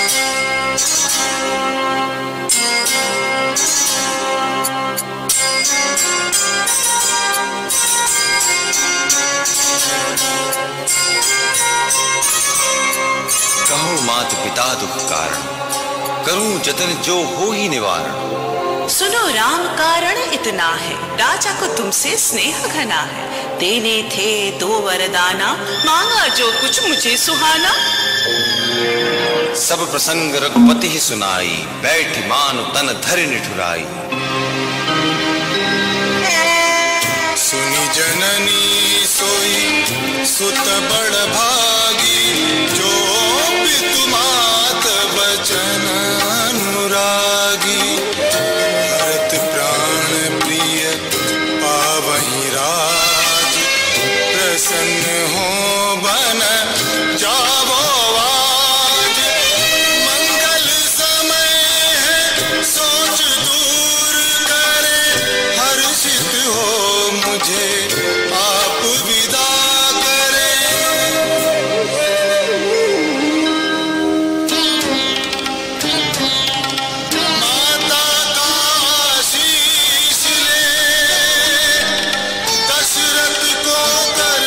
कहो मात पिता दुख कारण, करूं जतन जो हो ही निवारण। सुनो राम कारण इतना है, राजा को तुमसे स्नेह घना है। देने थे दो वरदाना, मांगा जो कुछ मुझे सुहाना। सब प्रसंग रघुपति ही सुनाई, बैठी मान तन धरि निठुराई। सुनी जननी सोई सुत बड़ भागी, जो पितु मात बचन अनुरागी। भरत प्राण प्रिय पावहि राज, प्रसन्न हो बन जावो आज। मंगल समय है सोच दूर करे, हर्षित हो मुझे आप विदा करें। माता का आशीष ले, दशरथ को कर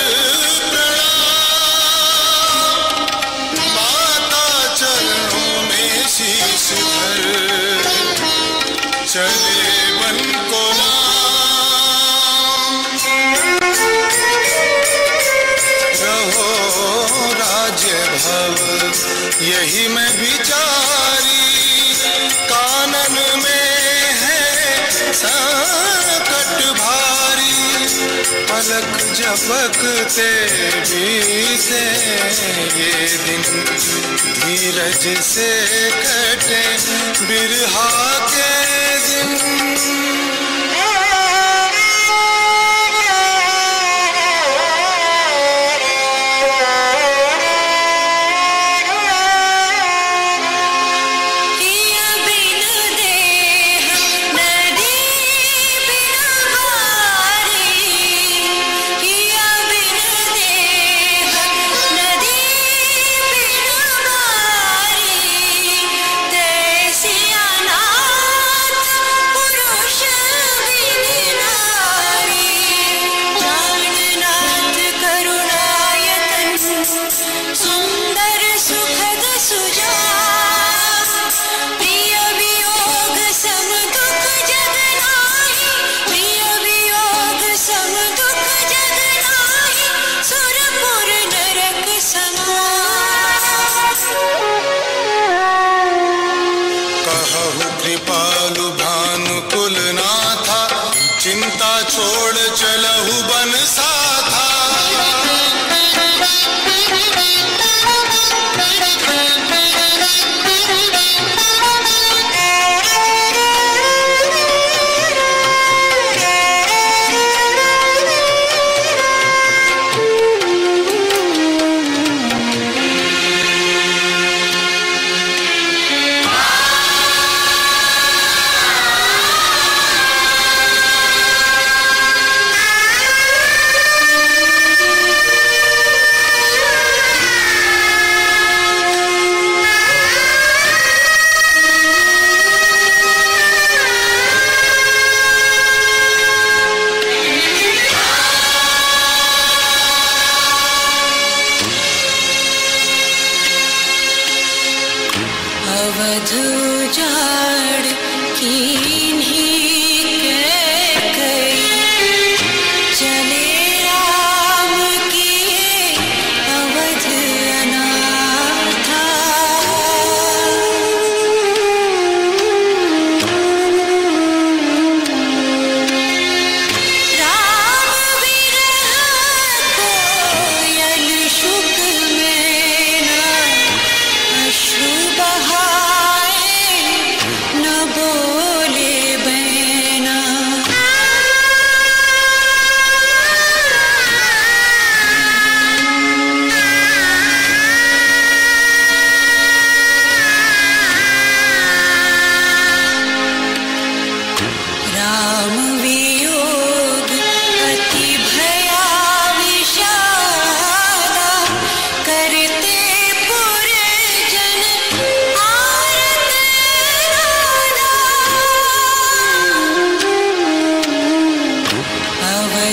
प्रणाम। माता चरणों में शीश धर, चले वन को यही मैं विचारी, कानन में है संकट भारी। पलक झपकते बीते ये दिन, धीरज से कटे बिरहा के दिन। कृपालु भानुकुल नाथा, चिंता छोड़ चलहु बन साथा।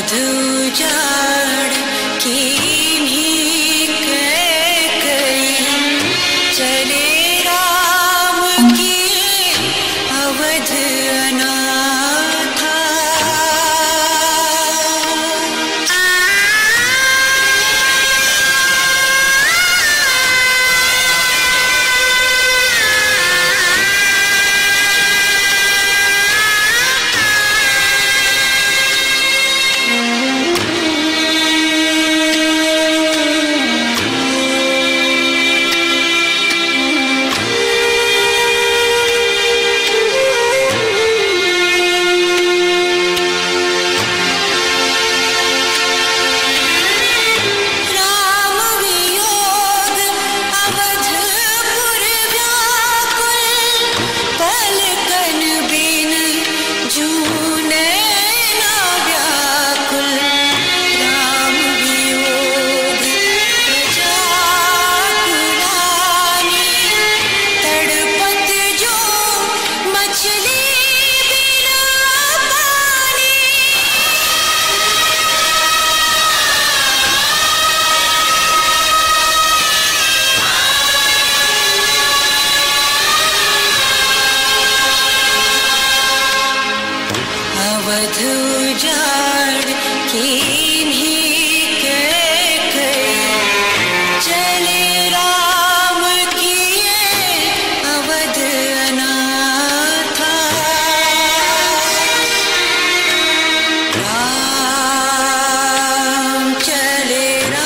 अवध उजाड़ कीन्ही कैकई, चले राम किए अवध अनाथा। अवध उजाड़ कीन्ही कैकई, चले राम किए अवध अनाथा। राम चले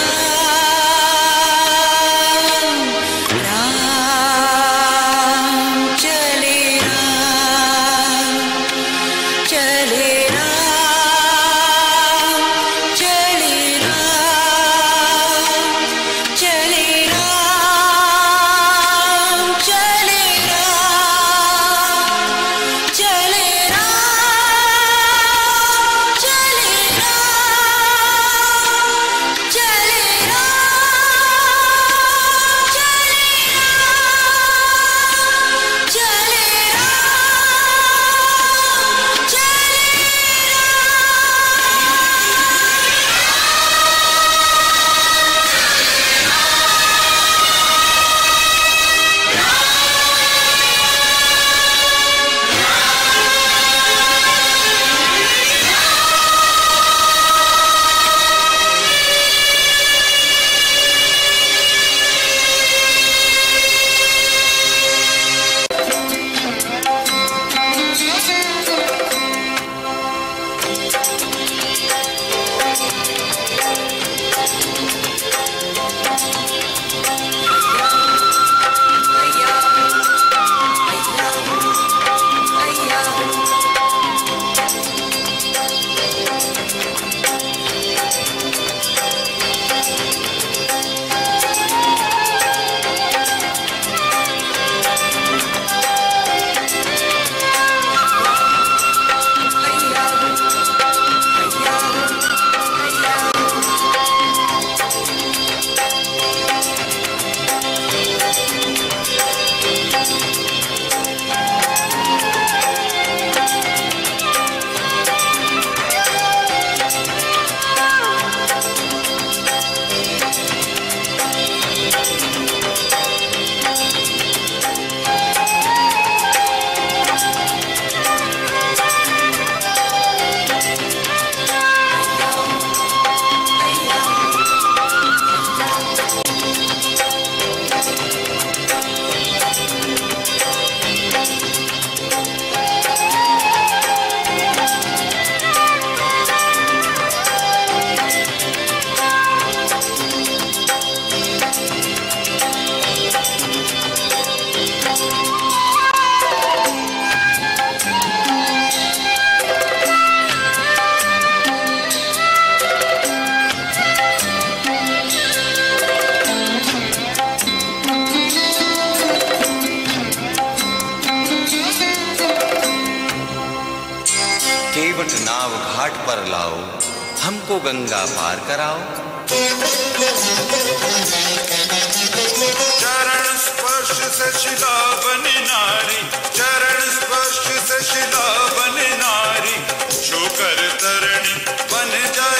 राम, राम चले राम, चले केवट नाव घाट पर लाओ, हमको गंगा पार कराओ। चरण स्पर्श से शिला बनी नारी, चरण स्पर्श से शिला बनी नारी, छूकर तरणी बन जाए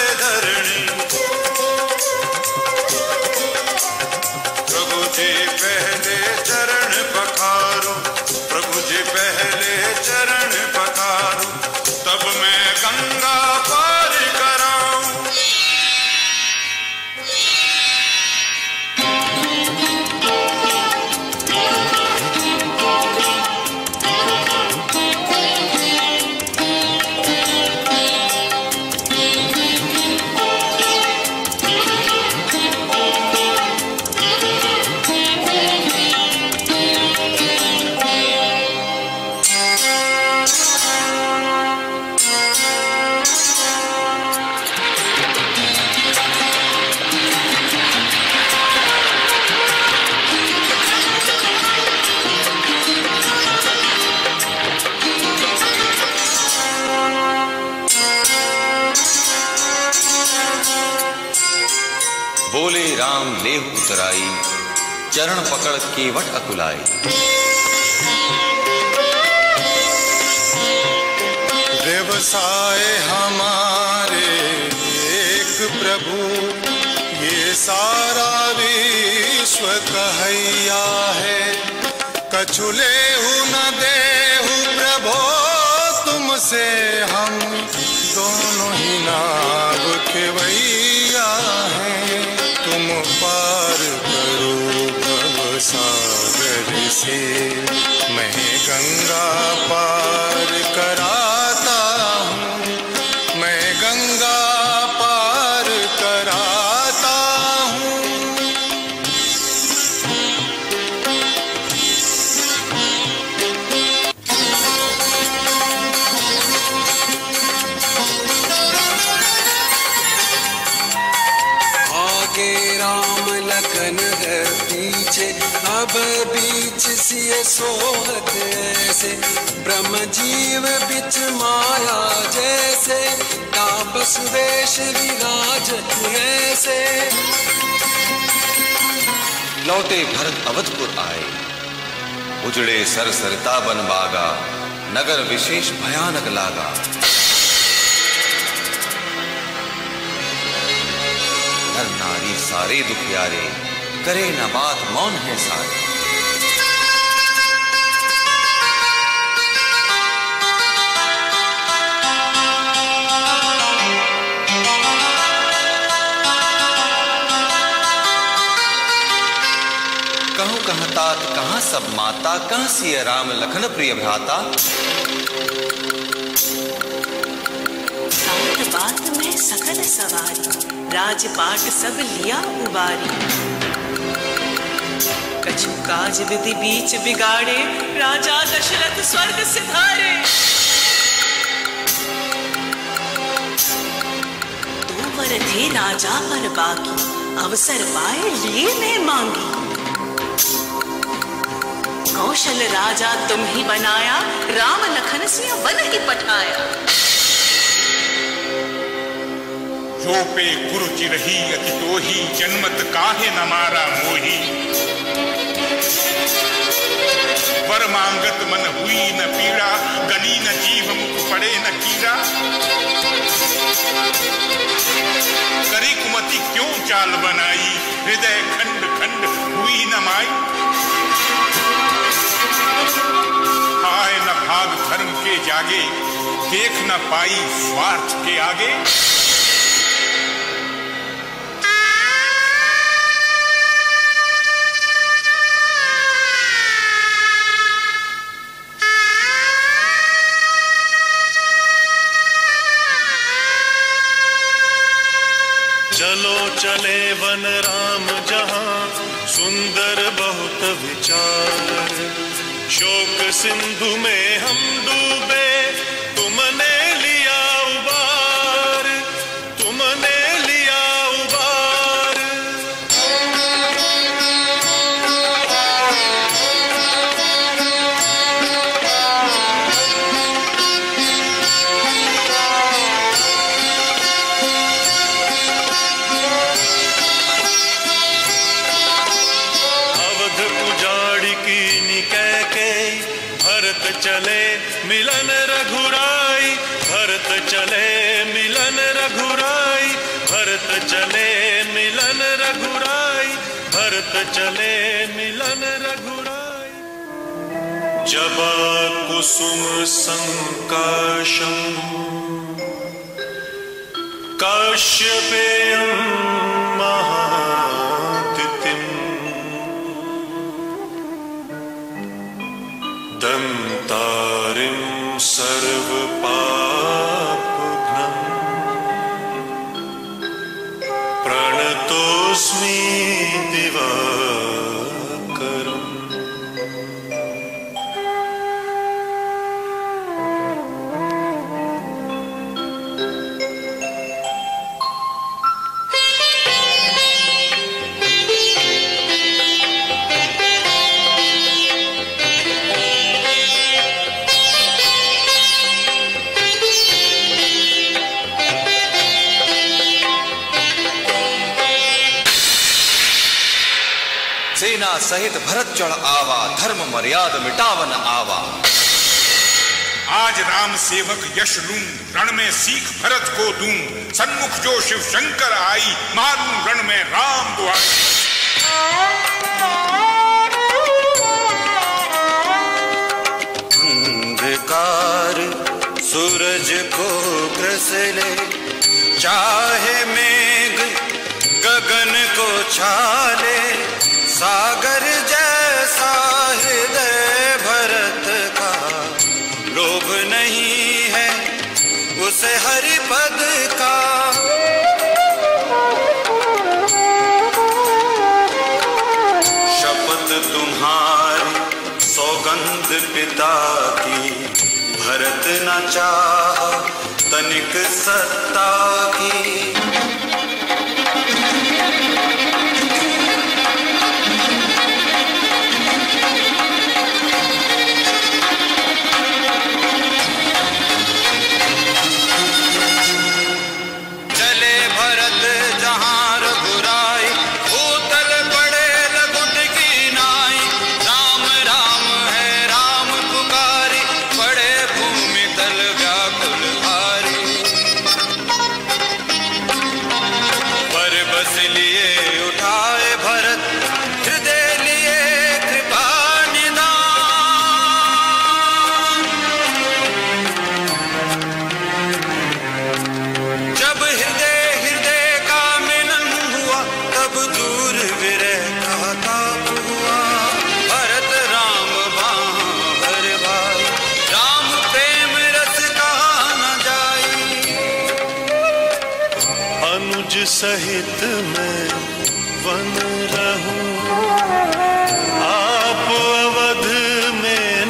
बोले राम लेहु उतराई, चरण पकड़ केवट अकुलाई। व्यवसाय हमारे एक प्रभु, ये सारा विश्व कहैया है। कछु लेहु न देहु प्रभो तुमसे, हम दोनों ही नाव खेवैया हैं। तुम पार करो भव सागर से, मैं गंगा पार कराता हूँ, मैं गंगा पार कराता हूँ। लखन है पीछे, अब बीच सिए सोहत ऐसे। ब्रह्म जीव बिच माया जैसे, तापस वेश विराजत ऐसे। लौटे भरत अवधपुर आए, उजड़े सर सरिता बन बागा, नगर विशेष भयानक लागा। नर नारी सारे दुखियारे, करे न बात मौन है सारे। कहूँ कहाँ तात कहाँ सब माता, कहाँ सिया राम लखन प्रिय भ्राता। सात बात में सकल सवारी, राजपाट सब लिया उबारी। कछु काज विधि बीच बिगाड़े, राजा दशरथ स्वर्ग सिधारे। दो वर थे राजा पर बाकी, अवसर पाए लिए मैं मांगी। कौशल राजा तुम ही बनाया, राम लखन सिंह वन ही पठाया। जो पे गुरु चिरही अति तोही, जन्मत काहे न मारा मोही। वर मांगत मन हुई न पीड़ा, गली न जीव मुख पड़े न कीड़ा। करी कुमति क्यों चाल बनाई, हृदय खंड खंड हुई न माई। हाय न भाग धर्म के जागे, देख न पाई स्वार्थ के आगे। चलो चले वन राम जहाँ, सुंदर बहुत विचार। शोक सिंधु में हम डूबे, तुमने लिया उबार, तुमने लिया उबार। चले मिलन रघुराई, भरत चले मिलन रघुराई, भरत चले मिलन रघुराई, भरत चले मिलन रघुराई। जबा कुसुम संकाशम काश्यपेयं महातिथिं, दंतारिं सर्वपापघ्नं, प्रणतोऽस्मि दिवाकरम्। सेना सहित भरत चढ़ आवा, धर्म मर्याद मिटावन आवा। आज राम सेवक यश लूं, रण में सीख भरत को दूं, सन्मुख जो शिव शंकर आई, मारूं रण में राम दुआई। अंधकार सूरज को ग्रस ले, चाहे मेघ गगन को छाले, सागर जैसा हृदय भरत का, लोभ नहीं है उसे हरिपद का। शपथ तुम्हारी सौगंध पिता की, भरत न चाहा तनिक सत्ता की। सहित मैं वन रहूं, आप अवध में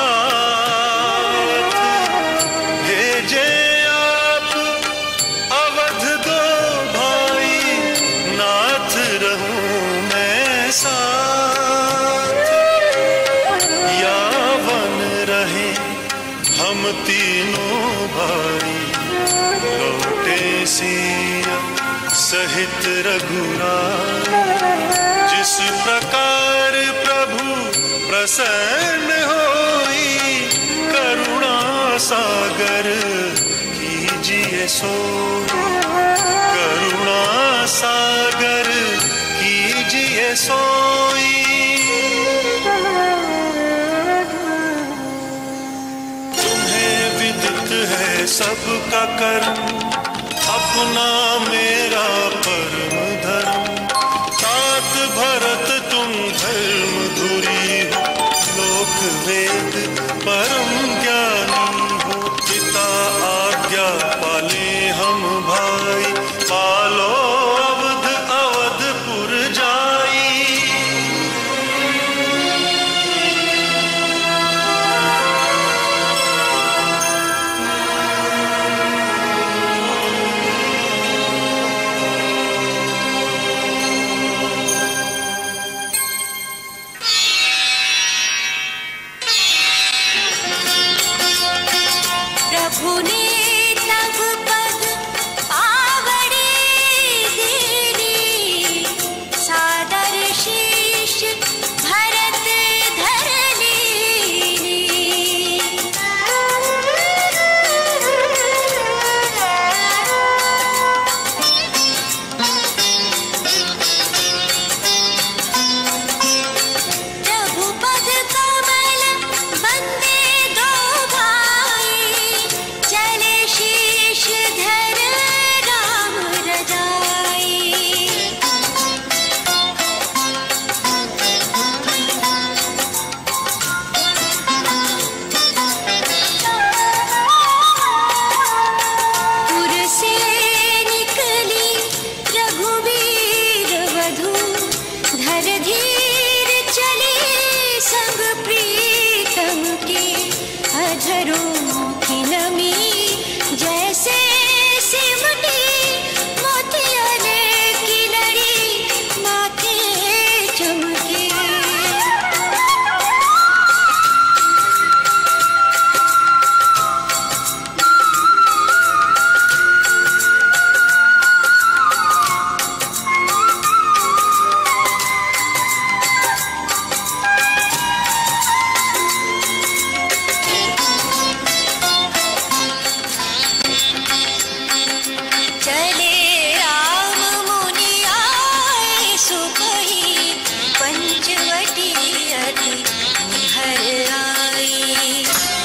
नाथ भेजे, आप अवध दो भाई, नाथ रहूं मैं साथ। या वन रहे हम तीनों भाई, लौटे सिया सहित रघुराई। जिस प्रकार प्रभु प्रसन्न होई, करुणा सागर कीजिए सो, करुणा सागर कीजिए सोई। तुम्हें विदित है सबका कर्म, अपना मेरा परम धर्म। तात भरत तुम धर्म धुरी हो, लोक वेद परम ज्ञानी हो। पिता आज्ञा पाले हम भाई, पालो अवध अवधपुर जाई। चले राम मुनि आए सुकही पंचवटी अति निहर आई।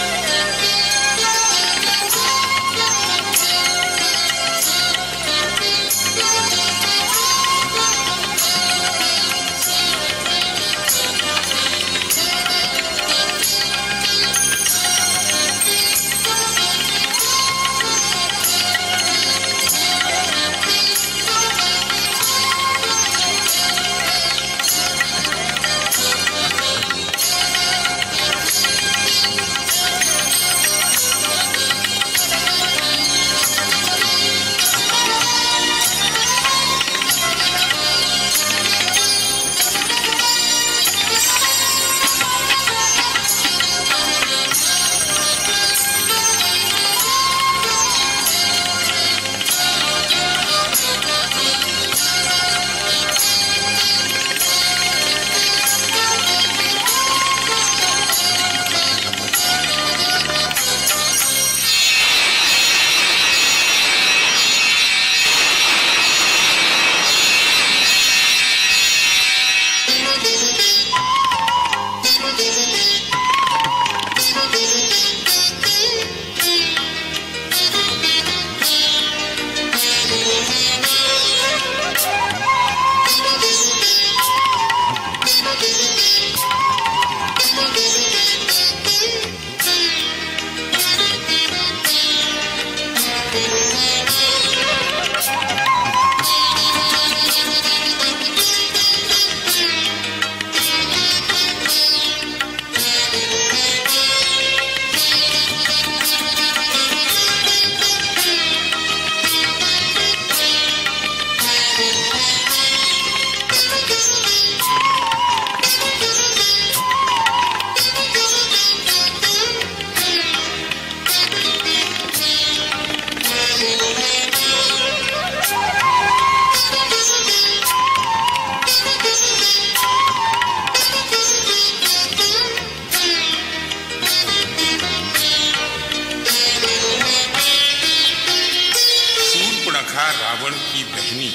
रावण की बहनी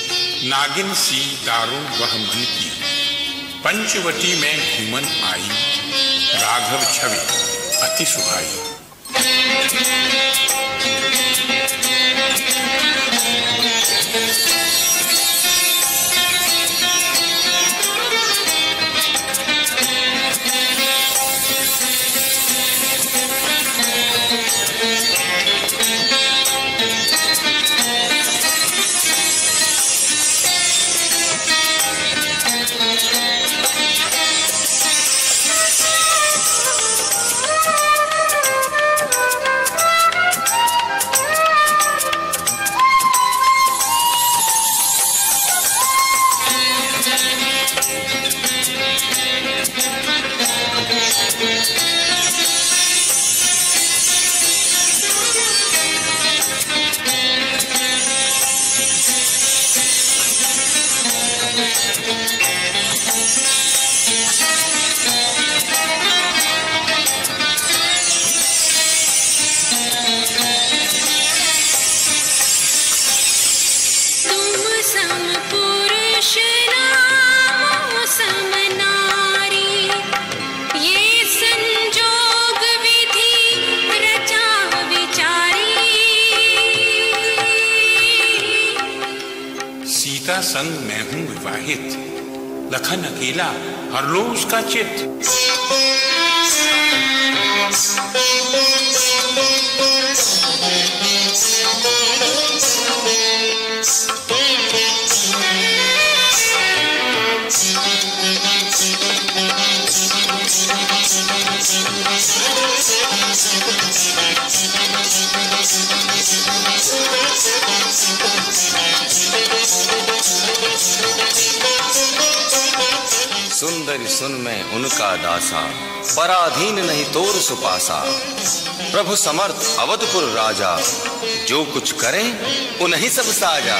नागिन सी दारुण वह मन की, पंचवटी में घूमन आई राघव छवि अति सुहाई। संग मैं हूं विवाहित, लखन अकेला हर लो उसका चित। सुंदरी सुन मैं उनका दासा, पराधीन नहीं तोर सुपासा। प्रभु समर्थ अवधपुर राजा, जो कुछ करे उन्हीं सब साजा।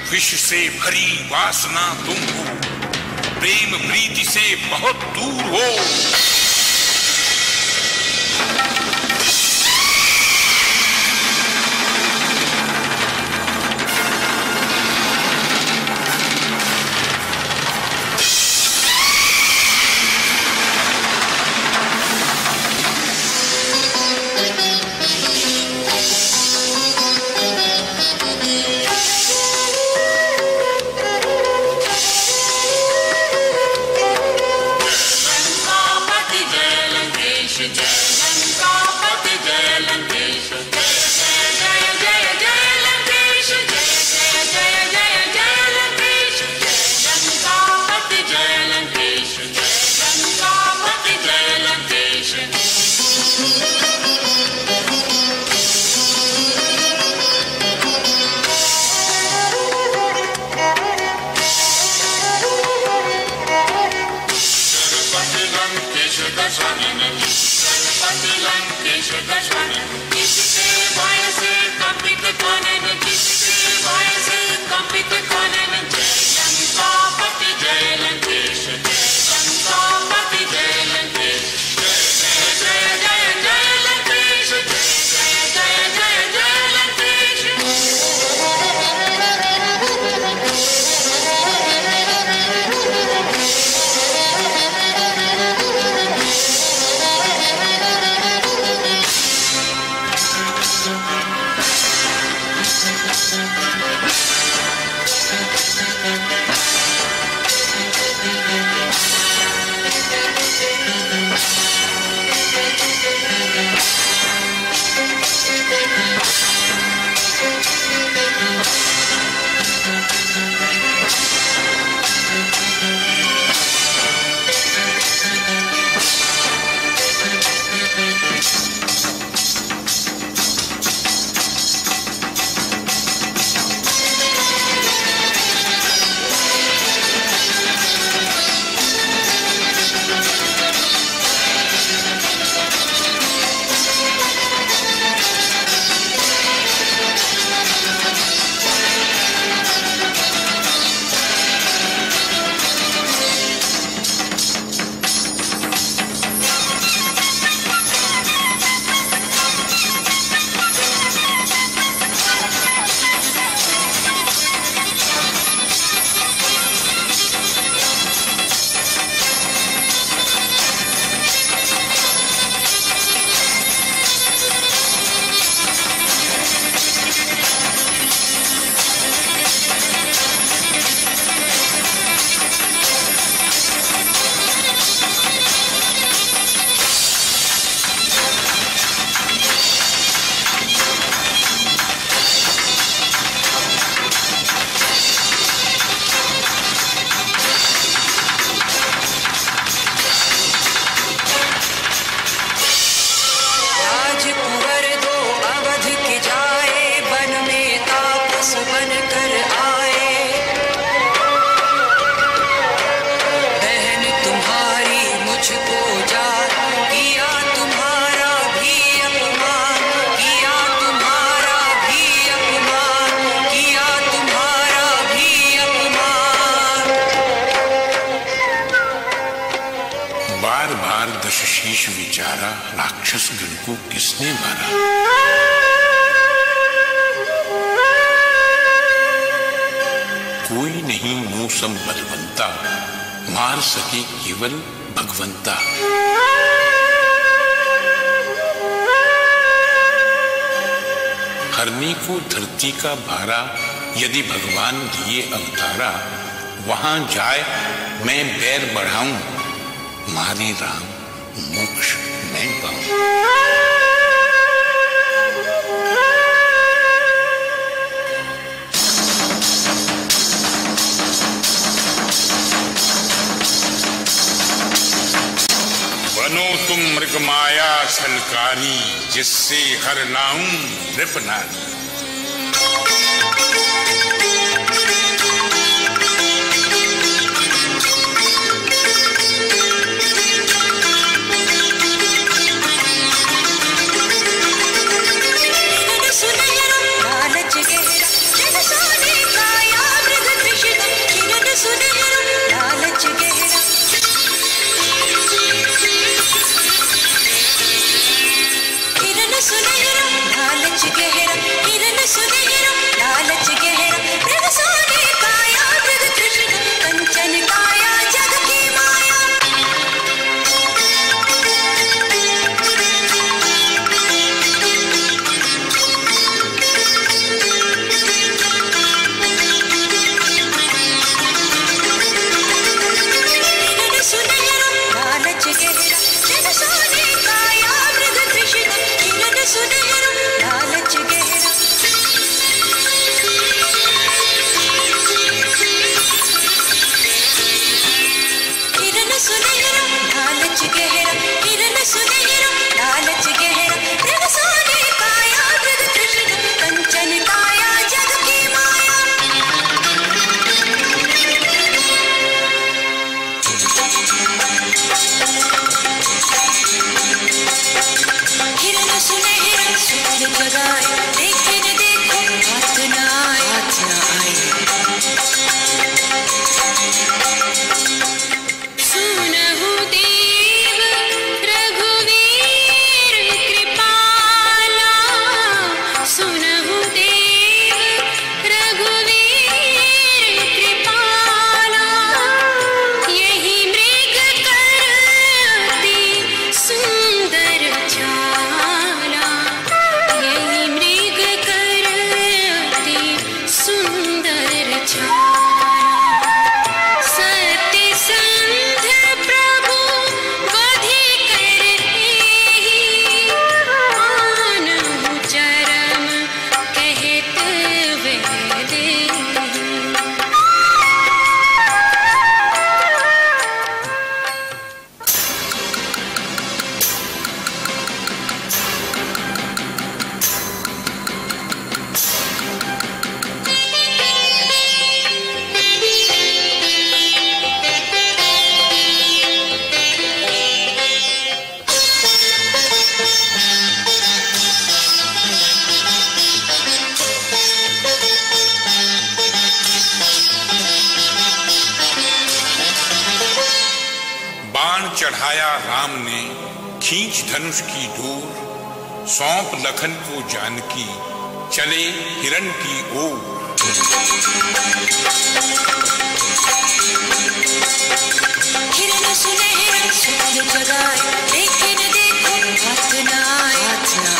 विष से भरी वासना तुम हो, प्रेम प्रीति से बहुत दूर हो। दशशीष विचारा, राक्षस गण को किसने मारा। कोई नहीं मूसम बलवंता, मार सके केवल भगवंता। हरने को धरती का भारा, यदि भगवान लिए अवतारा, वहां जाए मैं बैर बढ़ाऊं, मारे राम मोक्ष मैं पाऊं। बनो तुम मृग माया छलकारी, जिससे हर नाऊं नृप नारी। लालच गहरा जग सोने का याद चढ़ाया राम ने खींच धनुष की डोर, सौंप लखन को जानकी चले हिरण की ओर। हिरण सुनहरे सुर जगाए, लेकिन देखो हाथ न आए, हाथ न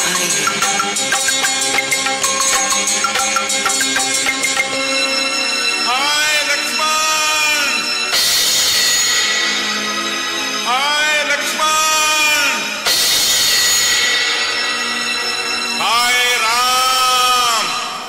हाय लक्ष्मण, हाय लक्ष्मण, हाय राम।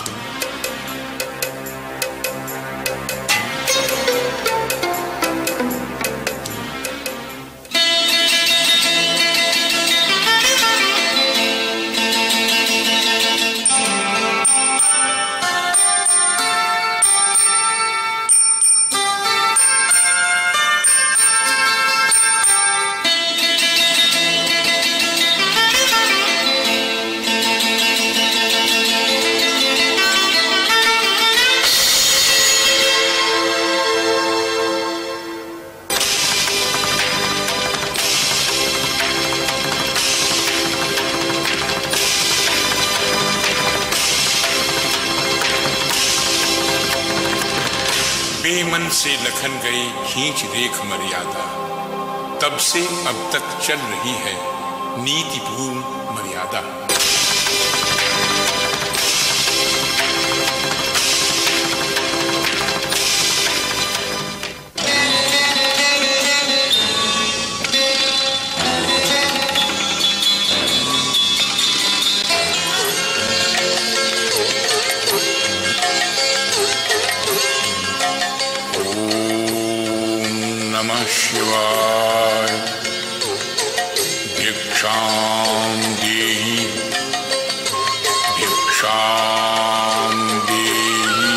बेमन से लखन गए खींच रेख मर्यादा, तब से अब तक चल रही है नीतिपूर्ण मर्यादा। नमः शिवाय। भिक्षां देहि, भिक्षां देहि।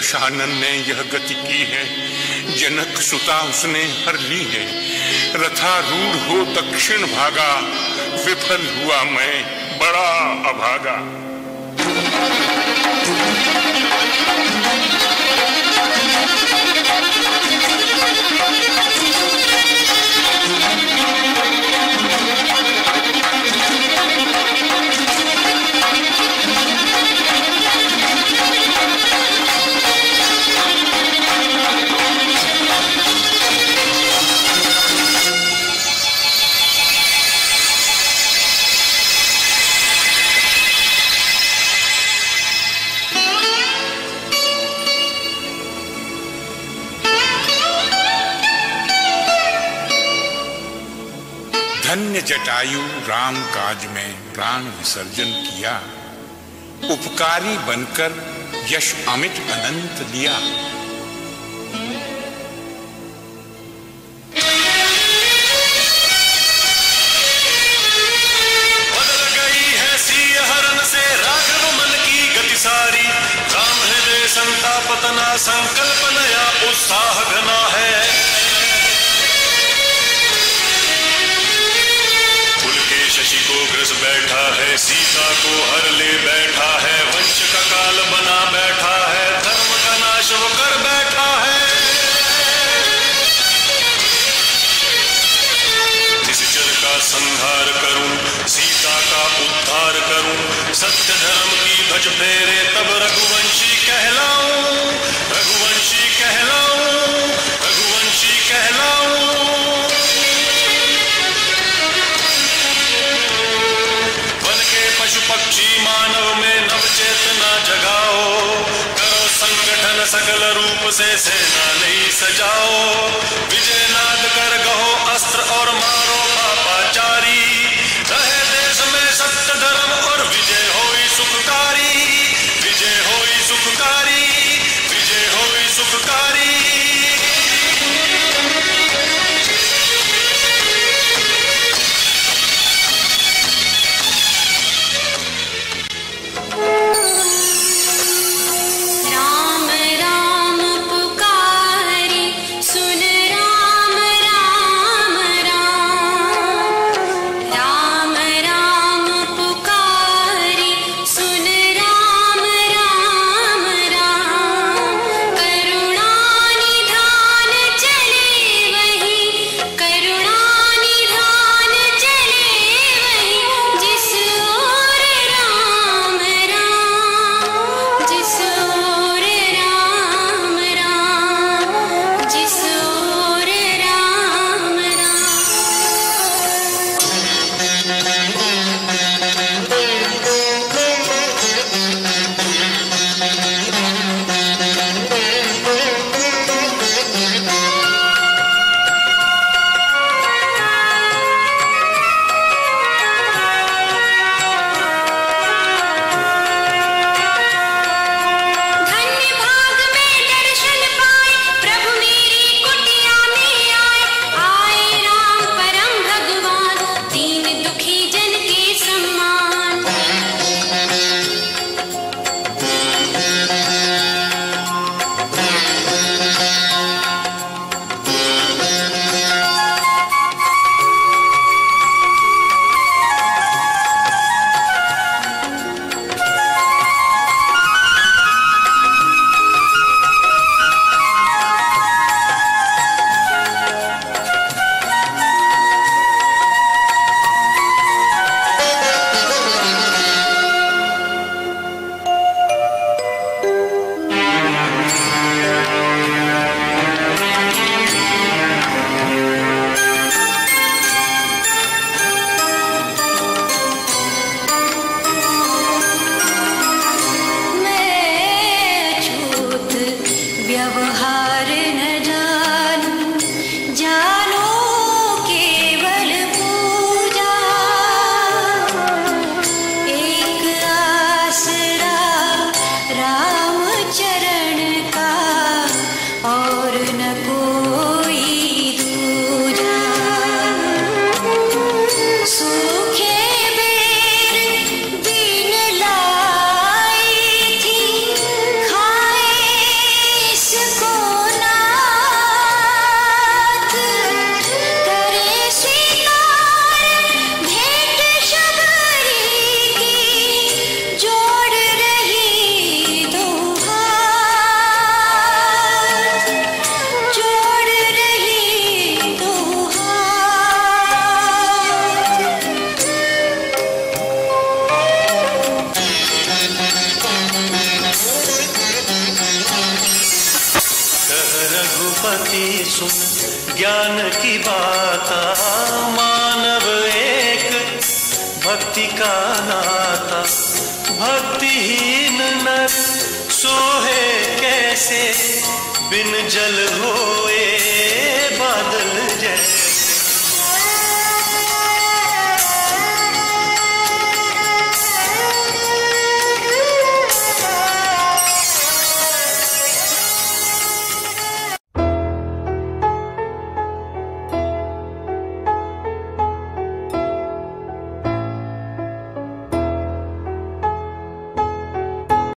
दशानन ने यह गति की है, जनक सुता उसने हर ली है। रथारूढ़ हो दक्षिण भागा, विफल हुआ मैं बड़ा अभागा। धन्य जटायु राम काज में प्राण विसर्जन किया, उपकारी बनकर यश अमित अनंत लिया। बदल गई है सिय हरण से राघव मन की गति सारी, राम हृदय संतापतना संकल्प नया उत्साह घना है। शशि को ग्रस बैठा है, सीता को हर ले बैठा है, वंश का काल बना बैठा है, धर्म का नाश वो कर बैठा है। निश्चर का संहार करूं, सीता का उद्धार करूं, सत्य धर्म की ध्वज फेरे तब रघुवंशी कहलाऊं, रघुवंशी कहलाऊं, रघुवंशी कहलाऊं। पशु पक्षी मानव में नव चेतना जगाओ, करो संगठन सकल रूप से सेना नई सजाओ। विजय नाद कर गहो अस्त्र और मारो पापाचारी, रहे देश में सत्य धर्म और विजय होई सुखकारी, विजय होई सुखकारी, विजय होई सुखकारी। राम राम उमापति सुन ज्ञान की बात, मानव एक भक्ति का नाता। भक्तिहीन नर सोहे कैसे, बिन जल होए बादल जैसे।